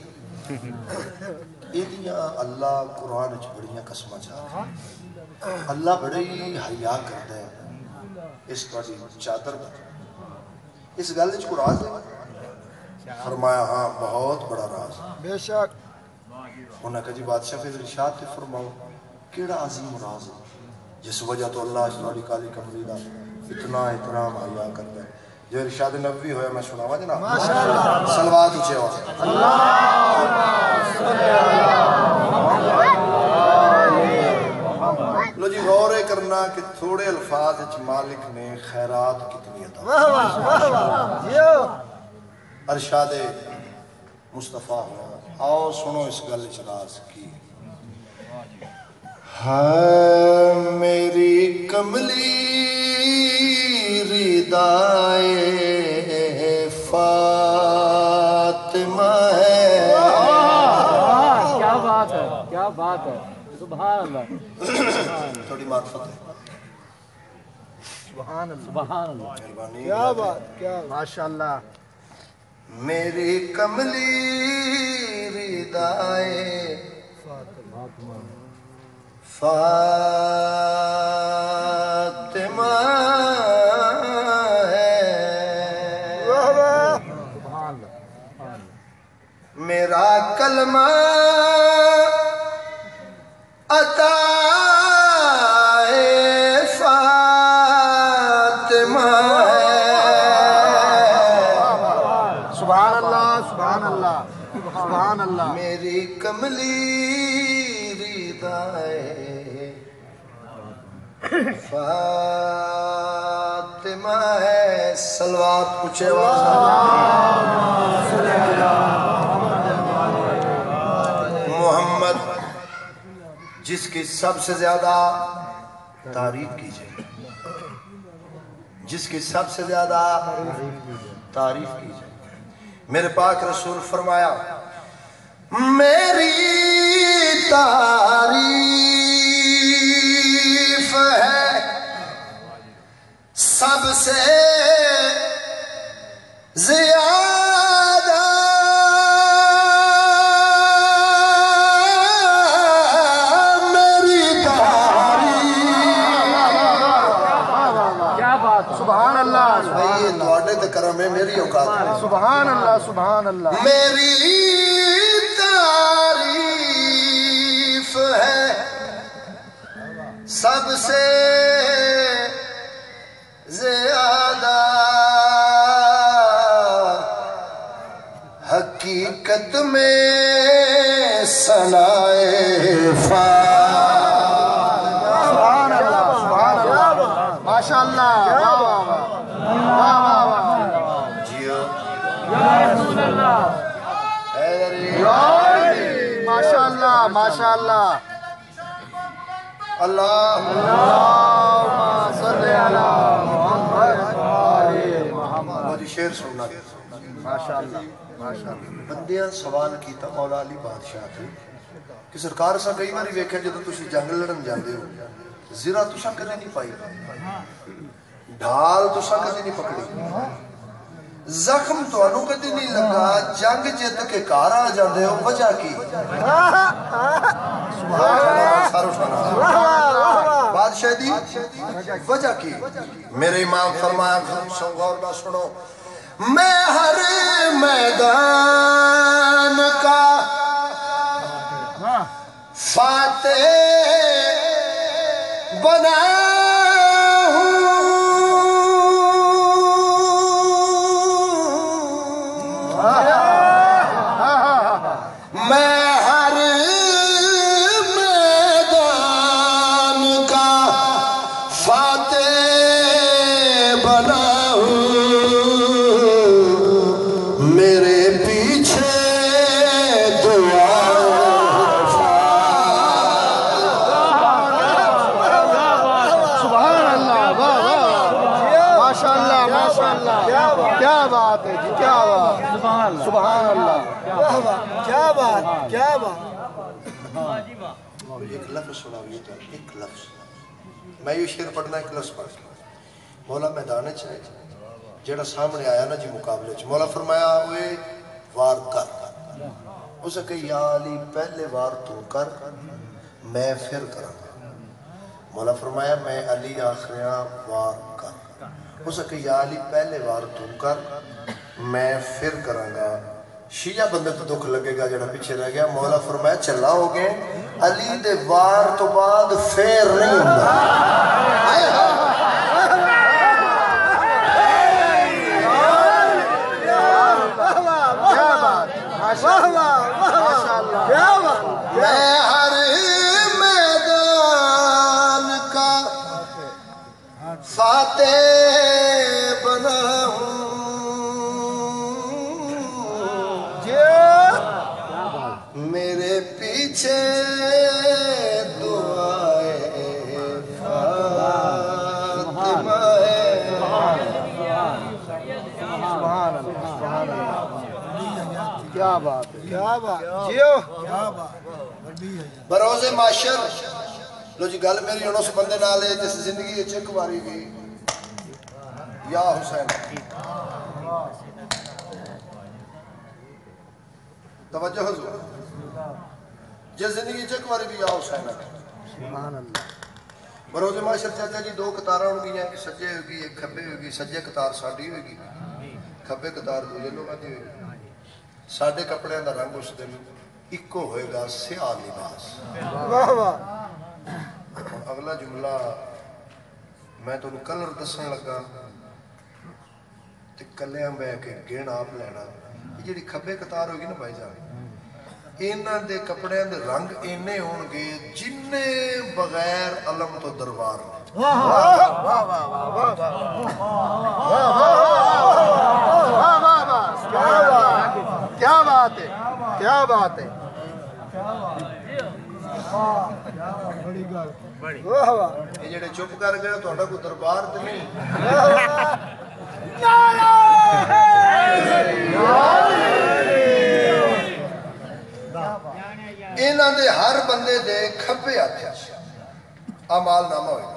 ایدیاں اللہ قرآن اچھ بڑیاں قسمہ چاہتا اللہ بڑی حیاء کرتا ہے اس توڑی چادر پر اس گل اچھ کو راز ہے فرمایا ہاں بہت بڑا راز بے شک انہوں نے کہا جی بادشاہ فیض رشاد تے فرماؤ کیڑا عظیم راز ہے جس وجہ تو اللہ اس نوڑی کالی کمری دا اتنا احترام حیاء کرتا ہے جو ارشاد نبوی ہویا میں سناوا جناب صلوات اچھے ہوا لو جی غورے کرنا کہ تھوڑے الفاظ اچھ مالک نے خیرات کتنی عطا ارشاد مصطفیٰ ہوا آؤ سنو اس گل اچھ راز کی ہاں میری کملی ردائے فاطمہ ہے کیا بات ہے کیا بات ہے سبحان اللہ تھوڑی معرفت ہے سبحان اللہ سبحان اللہ مہربانی کیا بات کیا ماشاءاللہ میری کملی ردائے فاطمہ ہے، میرا کلمہ عطا فاطمہ ہے۔ سبحان اللہ سبحان اللہ سبحان اللہ۔ میری کملی ردائے فاطمہ ہے۔ صلوات اونچے آواز محمد جس کی سب سے زیادہ تعریف کی جائے، جس کی سب سے زیادہ تعریف کی جائے۔ میرے پاک رسول فرمایا میری تعریف ہے سب سے زیادہ، میری تعریف۔ کیا بات ہے، سبحان اللہ بھائی یہ تواڈے تے کرم ہے، میری اوقات ہے۔ سبحان اللہ سبحان اللہ۔ میری تعریف ہے سب سے زیادہ، حقیقت میں ثنائے سبحان اللہ سبحان اللہ ماشاء اللہ۔ جیو رسول اللہ، ماشاء اللہ ماشاء اللہ۔ اللہ صلی علی محمد۔ مجھے شعر سننا ماشاء اللہ ماشاء اللہ۔ بندیاں سوال کیتا مولا علی بادشاہ تھے کہ سرکار سا کئی باری ویکھیا جدوں تسی جنگ لڑن جاندے ہو زرا تساں کدی نہیں پائی، ڈھال تساں کدی نہیں پکڑی، زخم تانوں کدی نہیں لگا، جنگ جت کے گھر آ جاندے ہو، وجہ کی؟ بادشاہ دی وجہ کی؟ میرے امام فرمایا غور نہ سنو، میں ہر میدان کا فاتح بنا سبحان اللہ۔ کیا بات کیا بات۔ ایک لفظ سناویے تو ایک لفظ میں یہ شعر پڑھنا ایک لفظ پڑھ مولا میدان چاہے جیڑا سامنے آیا نا جی مقابلے چ مولا فرمایا ہوئے وار کر اسے کہ یا علی پہلے وار تو کر میں پھر کراں گا، مولا فرمایا میں علی آخریاں وار کر اسے کہ یا علی پہلے وار تو کر میں پھر کراں گا، شیعہ بندے تو دکھ لگے گا جڑا پیچھے رہ گیا، مولا فرمایا چلا ہو گئے علی دے وار تو بعد پھر نہیں ہوگا۔ میں ہر میدان کا فاتح بنا ہوں، میرے پیچھے دعائے فاطمہ ہے۔ سبحان اللہ سبحان اللہ۔ کیا بات ہے کیا بات جیو کیا بات۔ بروز معاشر لو جی گل میری ہن اس بندے نال ہے جس زندگی وچ ایک واری گئی یا حسین توجہ حضور جس زندگی چک واری بھی آؤ سینا سبحان اللہ بروز معاشر چاچا جی 2 قطارہ ہوگی ہیں، ایک سجے ہوگی ایک کھبے ہوگی، سجے قطار ساڑی ہوگی کھبے قطار دوجے لوگاں دی ہوگی، ساڑے کپڑے دا رنگ اس دن اکو ہوئے گا سیاہ لباس۔ واہ واہ اگلا جملہ میں تو کلر دسن لگا تے کلیاں بے کے گین آپ لینا، یہ جڑی کھبے قطار ہوگی نا بھائی جان، انہاں دے کپڑے دے رنگ اینے ہون گے جننے بغیر علم تو دربار کیا بات ہے کیا بات ہے یہ جڑے چپ کر گئے تہاڈا کوئی دربار تے نہیں انہاں دے ہر بندے دے کھبے ہاتھ اعمال نامہ ہوئے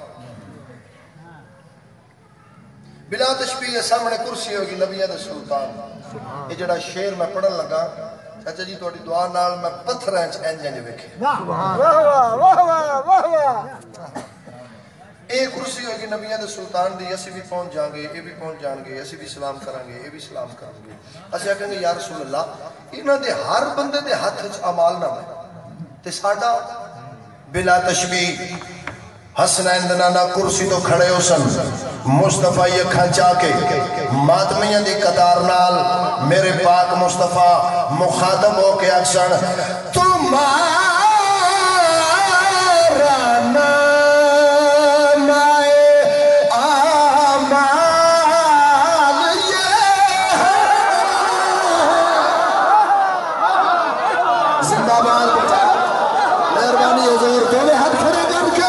بلا تشبیہ سامنے کرسی ہوگی نبیہ دے سلطان۔ یہ جڑا شعر میں پڑھن لگا چاچا جی تہاڈی دعا نال میں پتھراں وچ انج ویکھے واہ واہ واہ واہ واہ واہ ایک کرسی ہوگی نبیہ دے سلطان دی، اسی بھی پہنچ جائیں گے یہ بھی پہنچ جائیں گے، اسی بھی سلام کریں گے یہ بھی سلام کریں گے، اسی کہیں گے یا رسول اللہ انہاں دے ہر بندے دے ہاتھ وچ اعمال نامہ تے ساڈا بلا تشبیہ حسنین دنانا کرسی تو کھڑے ہو سن مصطفیٰ یہ کھنچا کے ماتمیاں دی قطار نال میرے پاک مصطفیٰ مخاطب ہو کے اکسن تمہارا نام آئے آمال یہ زندہ باد بچا مہربانی حضور دونوں ہاتھ کھڑے کر کے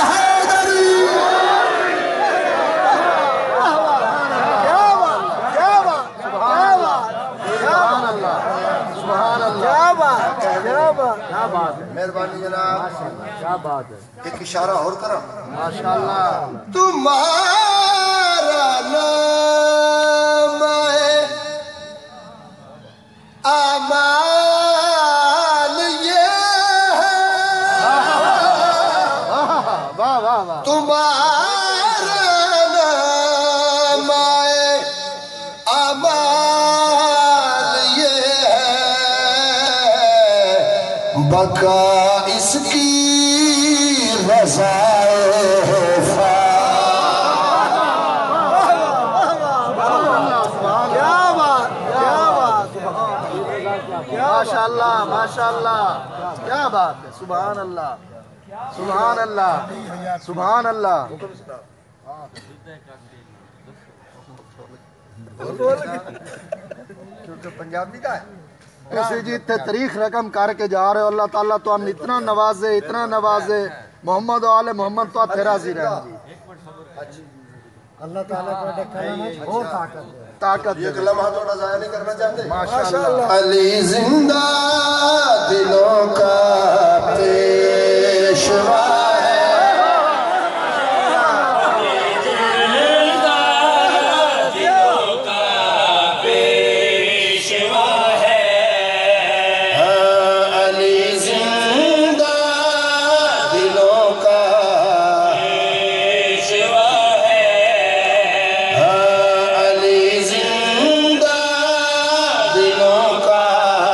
مہربانی جناب کیا بات ہے ایک اشارہ اور کرا ماشاءاللہ تمہارا نام ہے اعمال یہ ہے واہ واہ واہ تمہارا نام ہے اعمال یہ ہے بقا اس کی رضا ماشاءاللہ ماشاءاللہ کیا بات ہے سبحان اللہ سبحان اللہ سبحان اللہ پنجابی کا ہے ایسے جی تے تاریخ رقم کر کے جا رہے ہو اللہ تعالیٰ تو ہم اتنا نوازے محمد و آل محمد تو تیرا زی رہے جی اللہ تعالیٰ کو کلام ہے اور طاقت یہ لمحہ تھوڑا ضائع نہیں کرنا چاہتے ماشاءاللہ علی زندہ دلوں کا پیشوا ہے علی زندہ دلوں کا پیشوا ہے علی زندہ دلوں کا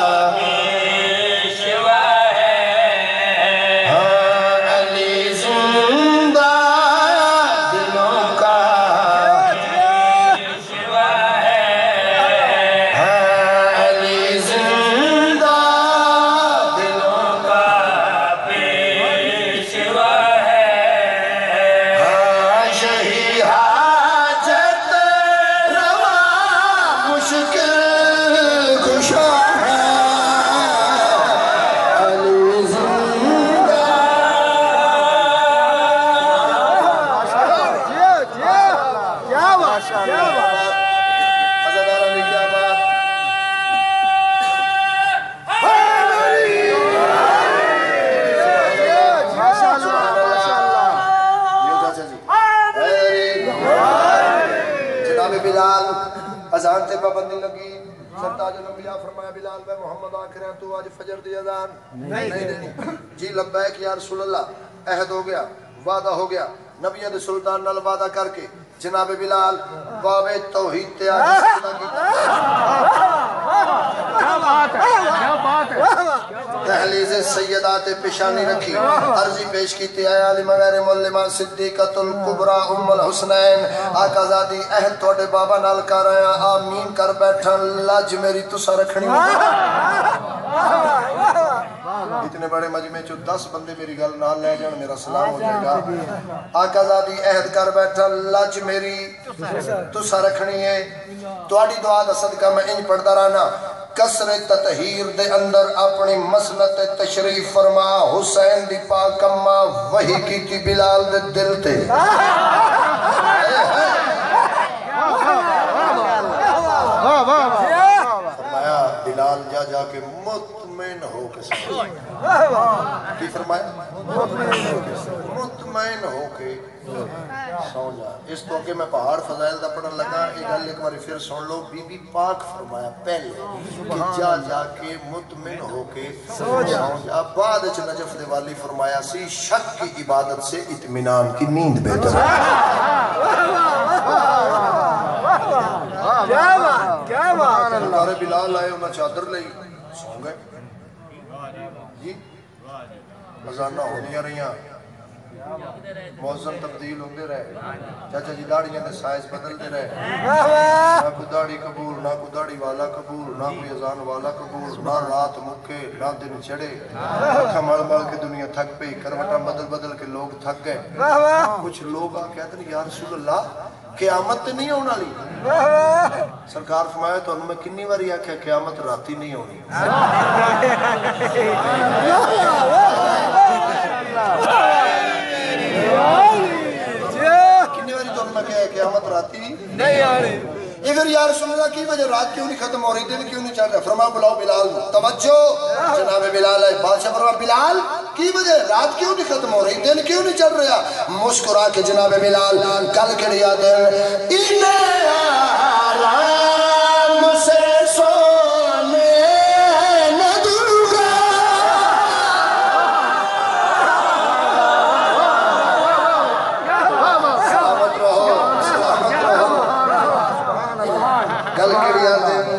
پیشوا ہے علی زندہ دلوں کا پیشوا ہے علی زندہ دلوں کا پیشوا ہے شہی حاجت روا مشکل کشا ہے علی زندہ کیا بات کیا بات عزادارہ نے کیا بات ماشاءاللہ ماشاءاللہ یہ چاچا جی جناب بلال اذان تے پابندی لگی سرتاج تاج الانبیاء فرمایا بلال میں محمد آخر ہیں تو آج فجر دی اذان نہیں دینی جی لبیک یا رسول اللہ عہد ہو گیا وعدہ ہو گیا نبیوں دے سلطان نال وعدہ کر کے جناب بلال بابے توحید تے آج کیا بات ہے کیا بات ہے تحلیز سیدات پیشانی رکھی عرضی پیش کی تے آیا علی مغیر مولما صدیقۃ الکبریٰ ام الحسنین آقا زادی عہد توڑے بابا نال کر آیا آمین کر بیٹھا لج میری تسا رکھنی اتنے بڑے مجمع چو 10 بندے میری گل نال لے جان میرا سلام ہو جائے گا آقا زادی عہد کر بیٹھا لج میری تسا رکھنی ہے تواڈی دعا دا صدقہ میں انج پڑھدا رہنا کسر تطہیر دے اندر اپنی مسلط تشریف فرما حسین دی پاک اماں وحی کی تھی بلال دے دل تے فرمایا بلال جا جا کے مطمئن ہو کے سو کی فرمایا مطمئن ہو کے سو جا اس تو کہ میں پہاڑ فضائل دا پڑھن لگا ایک گل ایک بار پھر سن لو بی بی پاک فرمایا پہلے کہ جا جا کے مطمئن ہو کے سو جا بعد اچھ نجف دے والی فرمایا سی شک کی عبادت سے اطمینان کی نیند بہتر کیا بات سرکار بلال آئے انہاں چادر لئی سو گئے جی ازانہ ہونیاں رہیاں موزن تبدیل ہوندے رہے چاچا جی داڑیاں دے سائز بدل دے رہے نہ کوئی داڑی قبول نہ کوئی داڑی والا قبول نہ کوئی اذان والا قبول نہ رات مکے نہ دن چڑھے اکھا مل مل کے دنیا تھک پئی کروٹاں بدل بدل کے لوگ تھک گئے کچھ لوگ آ کہتے ہیں یا رسول اللہ قیامت تے نہیں ہونا لی سرکار فرمایا تو انہوں میں کنی واری آکھا قیامت راتی نہیں ہونی کنی واری تو انہوں میں کہا قیامت راتی نہیں آنی اگر یا رسول اللہ کی وجہ رات کیوں نہیں ختم ہو رہی دن کیوں نہیں چل رہا فرمایا بلاؤ بلال توجہ جناب بلال ہے بادشاہ فرمایا بلال کی وجہ رات کیوں نہیں ختم ہو رہی دن کیوں نہیں چل رہا مسکرا کے جناب بلال کل کے لیا دن انہیں آرام سے سونے نہ دوں گا سلامت رہو سلامت رہو کل کے لیا دن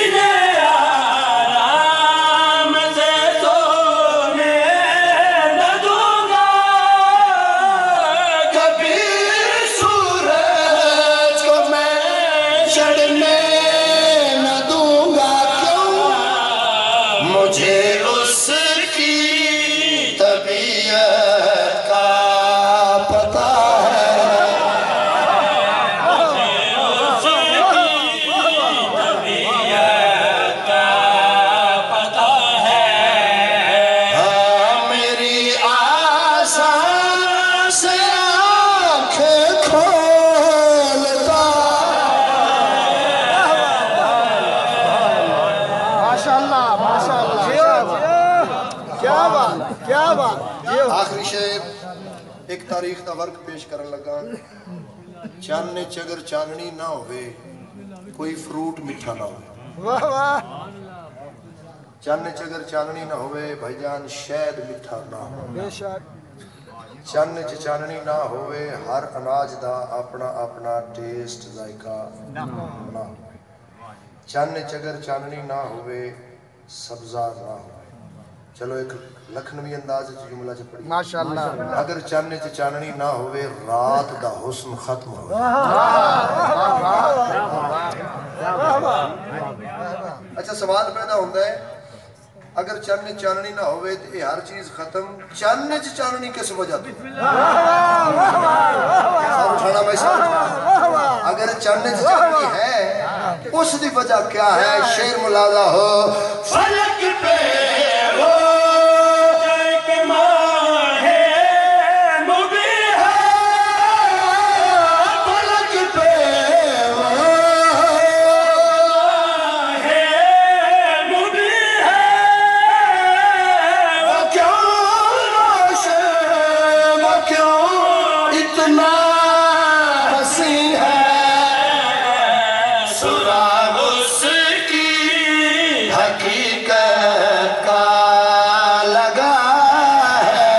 آخری شعر ایک تاریخ دا ورک پیش کرن لگا چانے چگر چاننی نہ ہوئے کوئی فروٹ میٹھا نہ ہوئے چانے چگر چاننی نہ ہوئے بھائی جان شہد میٹھا نہ ہوئے چانے چاننی نہ ہوئے ہر اناج دا اپنا اپنا ٹیسٹ ذائقہ نہ ہوئے چانے چگر چاننی نہ ہوئے سبزہ نہ ہوئے چلو ایک لکھنوی انداز جملہ چ پڑھی ماشاءاللہ اگر چانے چ چاننی نہ ہوئے رات دا حسن ختم ہوئے اچھا سوال پیدا ہوتا ہے اگر چانے چاننی نہ ہوئے تو یہ ہر چیز ختم چانے چ چاننی کس وجہ تو سب اٹھانا بھائی صاحب اگر چانے چ چاننی ہے اس دی وجہ کیا ہے شعر ملازہ ہو فلک پہ ہو سراغ اس کی हकीकत का लगा है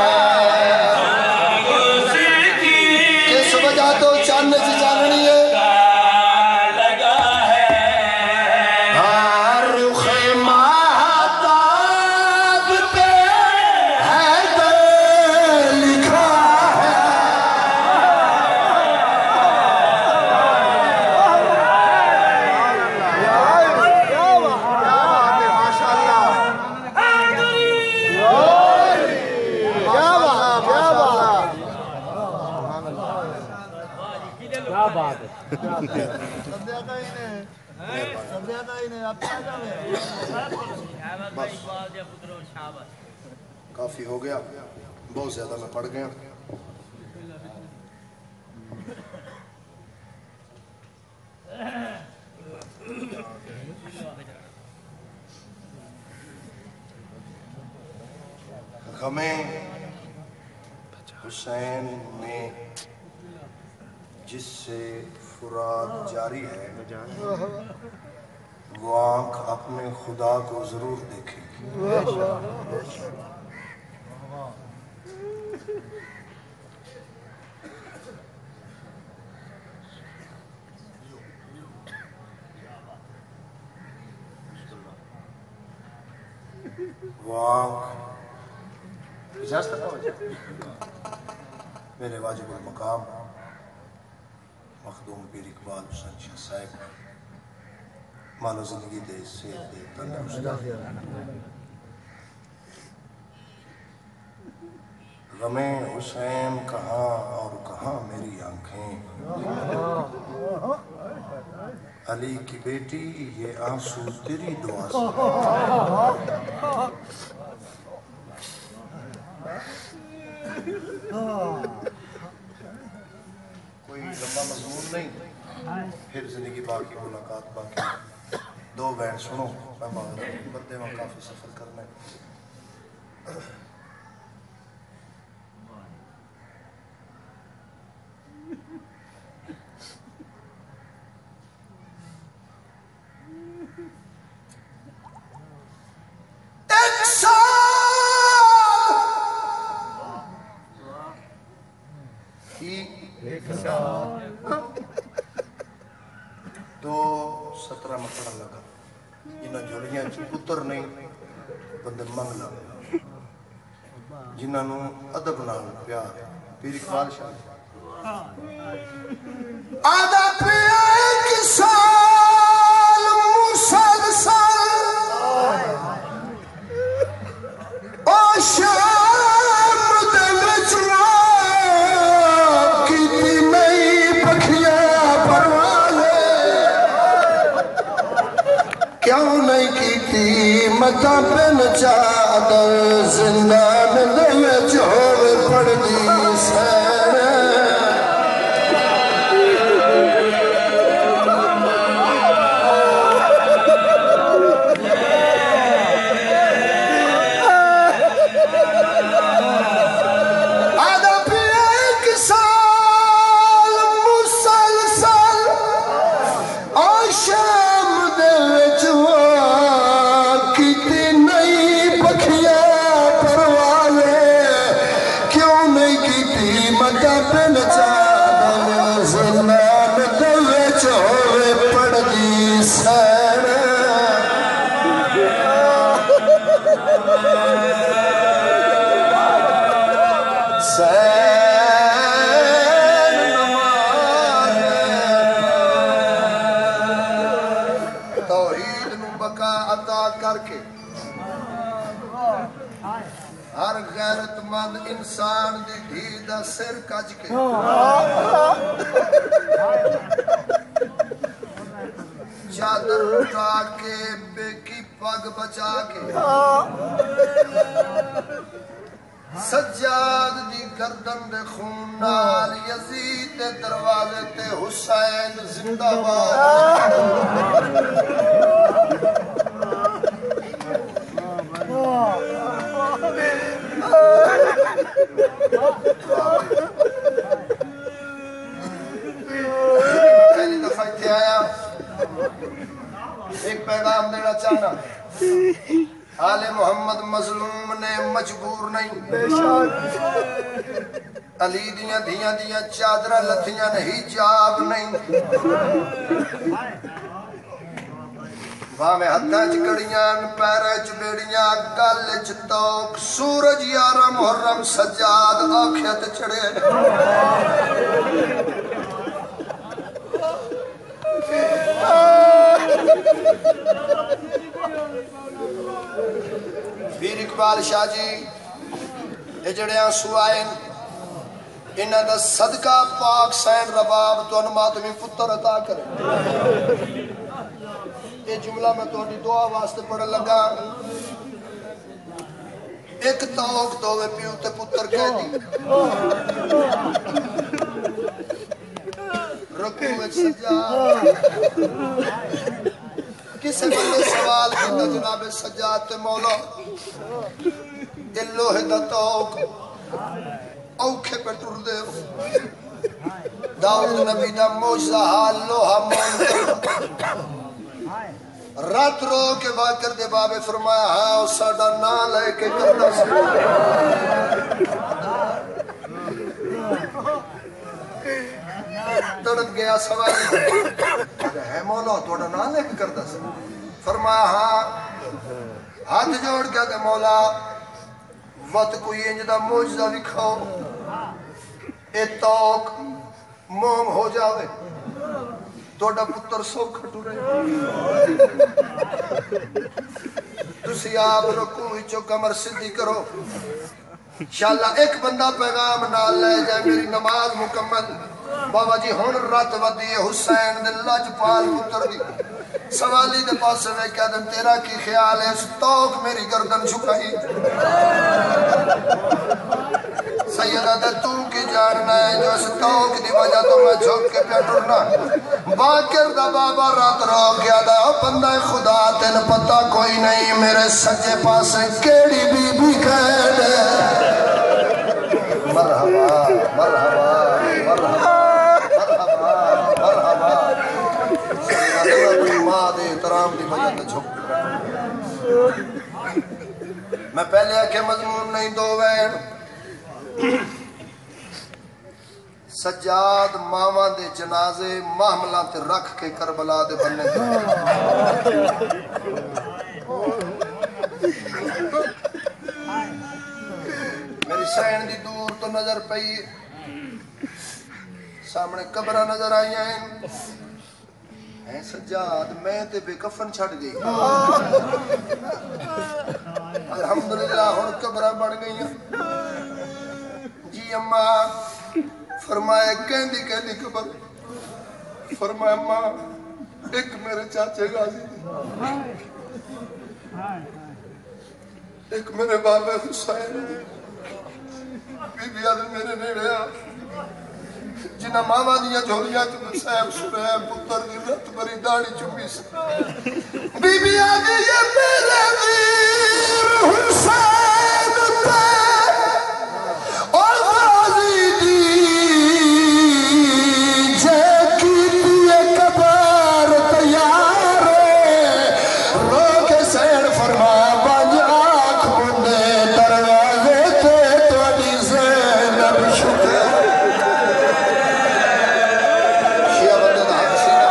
किस वजह तो चन्न च चाननी है काफी हो गया बहुत ज्यादा मैं पढ़ गया गमे हुसैन में जिससे फुरात जारी है वो आंख अपने खुदा को जरूर देखेगी वो आंख मेरे वाजिबुल मकाम मखदूम पीर इकबाल हुसैन शाह साहब मानो जिंदगी दे सेहत दे तंदुरुस्ती गमे हुसैन कहाँ और कहाँ मेरी आंखें अली की बेटी ये आंसू तेरी दुआ से कोई लंबा मजमून नहीं फिर जिंदगी बाकी मुलाकात बाकी दो बैंड सुनो बंदे वहाँ काफी सफर करना है तो 17 मकड़ा लगा जिन्हें झोलियां च पुत्र नहीं बंदे मंग ला जिन्होंने अदब नाल प्यार पीर इकबाल शाह आदा प्यार किसान मुसलसल ओ शाम दे विच कीती नहीं पखियां परवाले क्यों नहीं कीती मता बिन चादर जिंदान दे विच होवे पड़दी सैन हर गैरतमंद इंसान दी धी दा सिर कज के चादर उठा के बेकी पग बचा के सज्जाद दी गर्दन दे खून नाल यजीद दे दरवाजे ते हुसैन जिंदाबाद पहली दफा इत्थे आया एक पैगाम देना चाहना آل محمد مظلوم نے مجبور نہیں علی دیاں دھیاں دیاں چادرہ لتھیاں نہیں جاب نہیں باویں ہتھاں چ کڑیاں پیراں چ بیڑیاں گل چ توک سورج یارا محرم سجاد آنکھیں تے چڑھے پیر اقبال شاہ جی یہ جڑے آنسو آئے انہاں دا صدقہ پاک سین رباب تو ماتمی پتر عطا کرے یہ جملہ میں تھوڑی دعا واسطے پڑھ لگا ایک توک دووے پیو تے پتر کہہ دی رکوع وچ سجا کسے بندے سوال کیتا جناب سجاد تے مولا یہ لوہے دا توک اوکھے پہ ٹر دے داؤد نبی دا موجزہ حال لوہا مون رات رو کے واقر دے بابے فرمایا ہاں اس ساڑا نا لے کے کرتا سے تڑپ گیا سوالی ہے مولا توڑا نا لے کے کرتا سے فرمایا ہاں ہاتھ جوڑ کیا کہ مولا وقت کوئی انجدہ موجزہ دکھاؤ اے توک موم ہو جاوے توڑا پتر سو کھٹو رہے تسی آپ رکوعی چو کمر صدی کرو انشاءاللہ ایک بندہ پیغام نال لے جائے میری نماز مکمل بابا جی ہون رات ودی حسین دل لج پال پتر دی سوالی دے پاس میں کہہ دن تیرا کی خیال ہے اس توک میری گردن جھکائی سیدہ دے تو کی جاننا ہے جو اس توک دی وجہ تو میں جھک کے پیٹرنا باکر دا بابا رات رو کیا دا بندہ خدا تین پتہ کوئی نہیں میرے سجے پاس کیڑی بی بی کہنے مرحبا مرحبا مرحبا مرحبا مرحبا سیدہ ماں دے احترام دی وجہ تے جھک میں پہلے آکے مضمون نہیں دو وین سجاد ماما دے جنازے محملہ تے رکھ کے کربلا دے بننے دے میری سین دی دور تو نظر پئی سامنے قبرہ نظر آئی ہیں اے سجاد میں تے بے کفن چھڑ گئی الحمدللہ ہون قبرہ بڑھ گئی ہیں جی اماں فرمایا کہندی کہندی قبر فرمایا اماں ایک میرے چاچے غازی ایک میرے بابے حسین بی بی آدھر میرے نیڑے آ جنہ ماما دیا جھولیاں چھ سیب سرائب پتر دی رت بری داڑی چمی سے بی بی آدھر یہ میرے ویر حسین تے اور غازی دی جے کی دیئے کبار تیار رو کے سین فرما بانج آنکھ مندے دروازے تے توڑی زینب شکر شیعہ بندے دا حق سینہ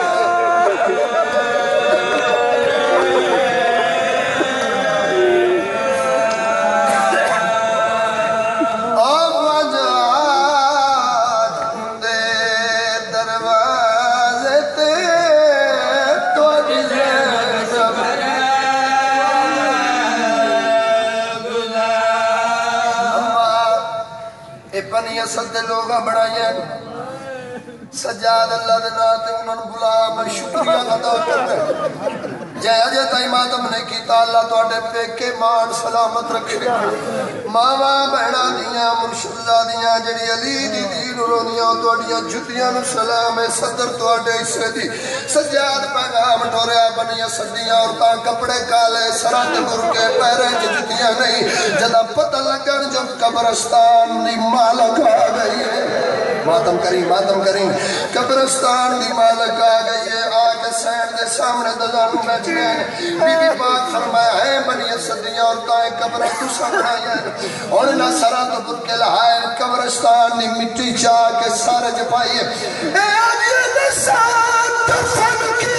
اسد دے لوگاں بڑھائیں سجاد اللہ دے ناتے انہوں نے بلا میں شکریہ ادا کرتے جے اجے تائی ماتم نے کیتا اللہ تو اڈے پیکے مان سلامت رکھے ماما بہنا دیاں مرشدہ دیاں جڑی علی دی دین رونیاں تو اڈیاں جتیاں نو سلام صدر تو اڈے اسے دی سجاد پیغام ٹوریا بنیاں سڈیاں اور تاں کپڑے کالے سرات مرکے پیرے جتیاں نہیں جدا پتہ لگن جو قبرستان دی مالک آ گئی ہے ماتم کریں قبرستان دی مالک آ گئی ہے کے سین دے سامنے دزانو بیٹھ گئے بی بی پاک فرمایا ہے بنی صدیاں اور تائیں قبر تو سامنے اور نہ سرا تو برکے لہائے قبرستان نے مٹی چاہ کے سارے جپائیے اے آجی دے ساتھ دفن کی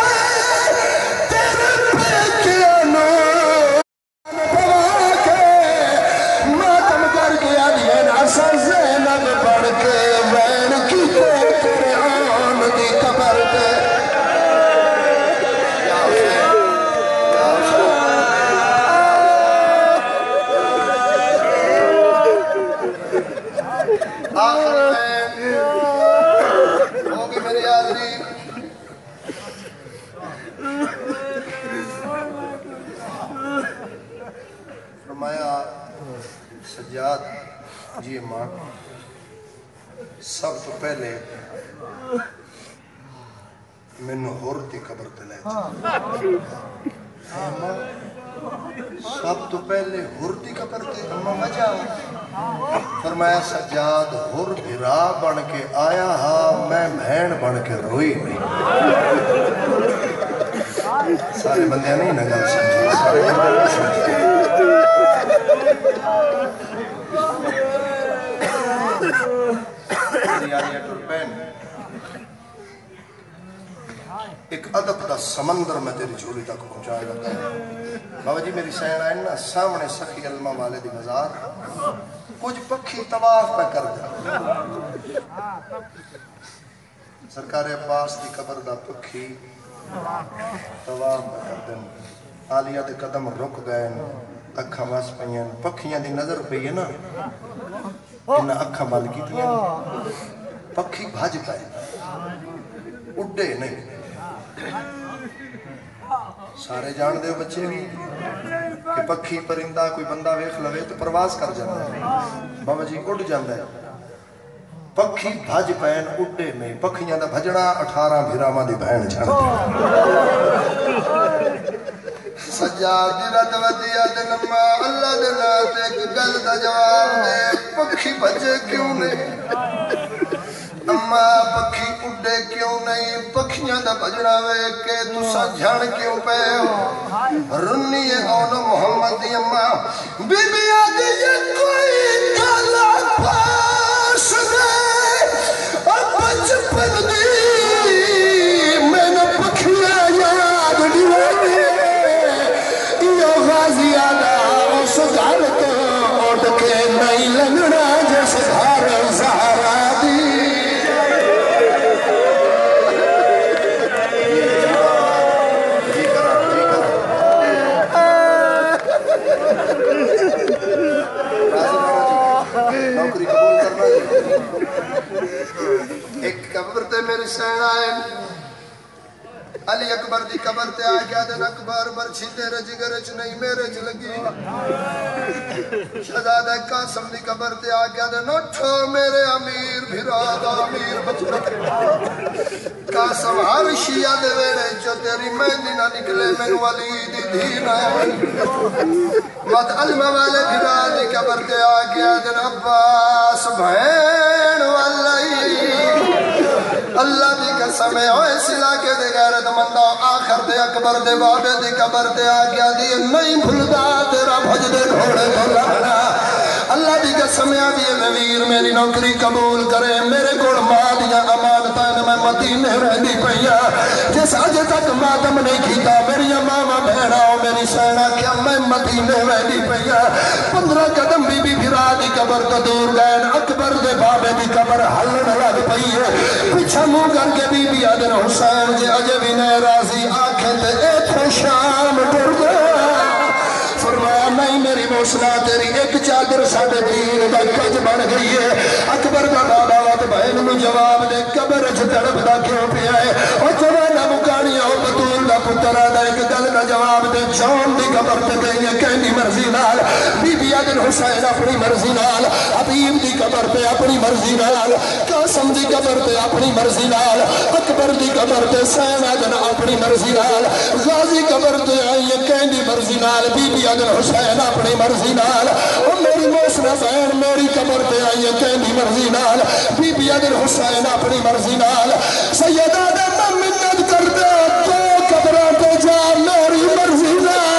تیرے پہ کیا نو پوا کے ماتم کر کے آدھے ناسا زینب بڑھ کے وین کی تیرے آن دی قبر پہ آخر میں ہوگی میری آدری فرمایا سجاد جی ماں سب تو پہلے میں ہور دی قبر تے لے سب تو پہلے ہور دی قبر تے اماں وجہ فرمایا سجاد ہور بھرا بن کے آیا ہاں میں بہن بن کے روئی نہیں سارے بندیاں نہیں نگل سمجھے سارے بندیاں نہیں سمجھے ایک ادب دا سمندر میں تیری جھولی تک پہنچائے گا بابا جی میری سین آئین نا سامنے سخی علمہ والے دی مزار کچھ پکھی طواف پہ کر دیا سرکار عباس دی قبر دا پکھی طواف پہ کر دیا آلیہ دے قدم رک گئے اکھا واس پہین پکھیاں دی نظر پہ یہ نا انہا اکھا مال کی تھی پکھی بھاج پائے اڈے نہیں سارے جان دے بچے بھی کہ پکھی پرندہ کوئی بندہ ویکھ لوے تو پرواز کر جاتا ہے بابا جی اڈ جاندہ ہے پکھی بھاج پین اڈے نہیں پکھیاں دا بھجڑا 18 بھیرامہ دی بہن جاندہ سجاد دی رد ودیا دنما اللہ دنات ایک گل دا جواب دے پکھی بھجے کیوں نہیں اماں پکھی اڈے کیوں نہیں پکھیاں دا بجڑا وے کہ تسا جھڑ کیوں پہ ہو رنی اون محمد دی اماں بی بی آدھی یہ کوئی کالا پاس دے اور بچپن دی میں نے پکھیاں یاد دیوے یہ غازی آدھا اس گھر تو اٹھ کے نہیں لگنا جیسے گھر زہرا دی نوکری قبول کرنا ایک قبر تے میرے سین آئے علی اکبر دی قبر تے آ گیا دن اکبر برچھی تیرے جگرچ نہیں میرے چ لگی شہزادہ قاسم دی قبر تے آ گیا دن اٹھو میرے امیر بھراد امیر بچڑک قاسم ہر شیعہ دے ویڑے جو تیری مہندی نہ نکلے میں والی دی دھینا مت علمہ والے بھراد دی قبر تے آ گیا دن عباس بہن والی اللہ دی قسم ہے اوہ اس علاقے دے غیرت مندہ آخر دے اکبر دے بابے دی قبر دے آگیا دی نہیں بھلدا تیرا بھج دے گھوڑے کو لہنا اللہ دی قسم ہے بھی نویر میری نوکری قبول کرے میرے گوڑ ماں دیا امانتان میں مدینے رہنی پہیا جس آج تک ماتم نہیں کیتا میری ماما بہنا ہو میری سینہ کیا میں مدینے رہنی پہیا 15 قدم بی بی بھرا دی قبر تو دور گئے اکبر دے بابے دی قبر حلن لگ پئی ہے پچھا منہ کر کے بی بی آدن حسین جے اجے بھی نئے راضی آنکھیں تے ایتھے شام ڈر گیا فرمایا نہیں میری موسلا تیری ایک چادر ساڑھے دین دا کج بن گئی ہے اکبر کا بابا وات بہن میں جواب دے قبر اچھ تڑپ دا کیوں پیا ہے اور جوانا مکانیاں ہو بطول دا پترہ دا ایک گل کا جواب دے جون دی قبر تے گئی کہندی مرضی نال بی بی عدن حسین اپنی مرضی نال حبیب دی قبر تے اپنی مرضی نال قاسم دی قبر تے اپنی مرضی نال اکبر دی قبر تے حسین عدن اپنی مرضی نال غازی قبر تے آئی کہندی مرضی نال بی بی عدن حسین اپنی مرضی نال اور میری محسنہ بہن میری قبر تے آئی کہندی مرضی نال بی بی عدن حسین اپنی مرضی نال سید آدم منت کر دے تو قبروں پہ جا میری مرضی نال